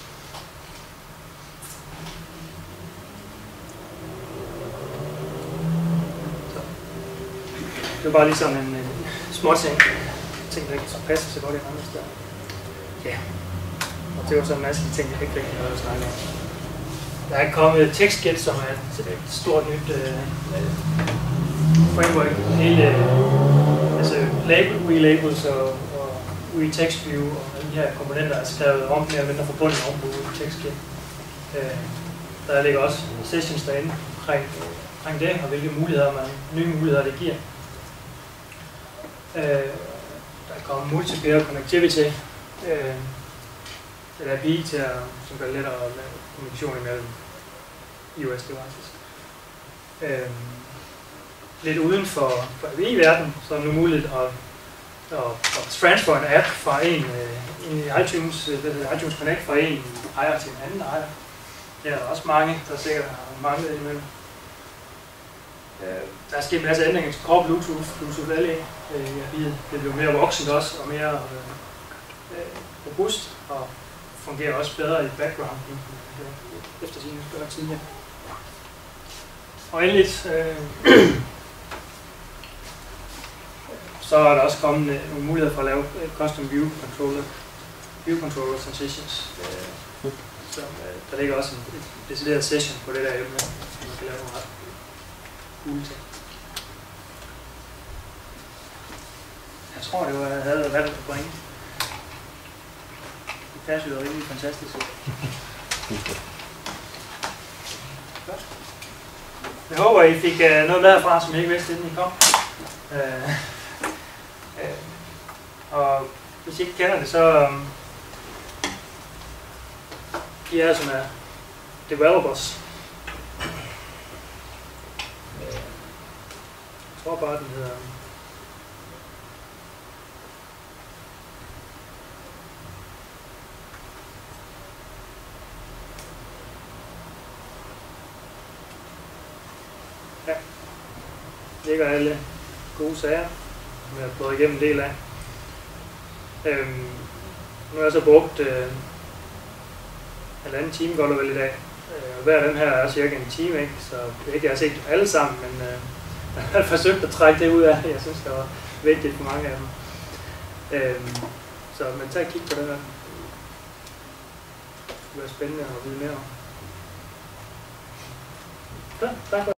Så. Det var bare lige sådan en, en små ting, ting der ikke så passer til godt i andre steder. Ja, og det var så en masse ting, jeg ikke rigtig havde at snakke om. Der er kommet TextKit, som er et, et stort nyt øh, framework. Hele altså label, U I labels og, og U I text view og de her komponenter er skrevet om mere eller mindre forbundet om på TextKit. Øh, der ligger også sessions derinde omkring, omkring det og hvilke muligheder man, nye muligheder det giver. Øh, der er kommet multi-peer connectivity. Øh, et A P I til at, som gør det lettere at lave kommunikation imellem iOS devices. Øhm, lidt uden for, for A P I-verdenen, så er det nu muligt at, at, at transfer en app fra en øh, i iTunes, øh, iTunes Connect fra en ejer til en anden ejer. Det er der også mange, der sikkert har manglet imellem. Øh, der er sket en masse ændringer til Core Bluetooth, Bluetooth L E øh, i A P I'et. Det bliver mere voksent også og mere øh, robust og fungerer også bedre i background efter sine bedre tidligere. Og endelig øh, så er der også kommet øh, nogle muligheder for at lave custom view controller, view controller transitions. Øh, så øh, der ligger også en, en decideret session på det der emne, så man kan lave nogle ret cool ting. Jeg tror, det var, jeg havde været valgt på point. Det passer jo rimelig fantastisk ud. Godt. Jeg håber, I fik uh, noget med herfra, som I ikke vidste, inden I kom. Uh, uh, og hvis I ikke kender det, så um, de her, som er developers. Uh, jeg tror bare, den hedder ja, ligger alle gode sager, som jeg har prøvet igennem en del af. Øhm, nu har jeg så brugt øh, halvanden time godt og vel i dag. Øh, hver af dem her er cirka en time, ikke? Så det er ikke, jeg har set dem alle sammen, men øh, jeg har forsøgt at trække det ud af, jeg synes, det var vigtigt for mange af dem. Øhm, så men tag og kig på det her. Det kunne være spændende at vide mere om. Så, tak for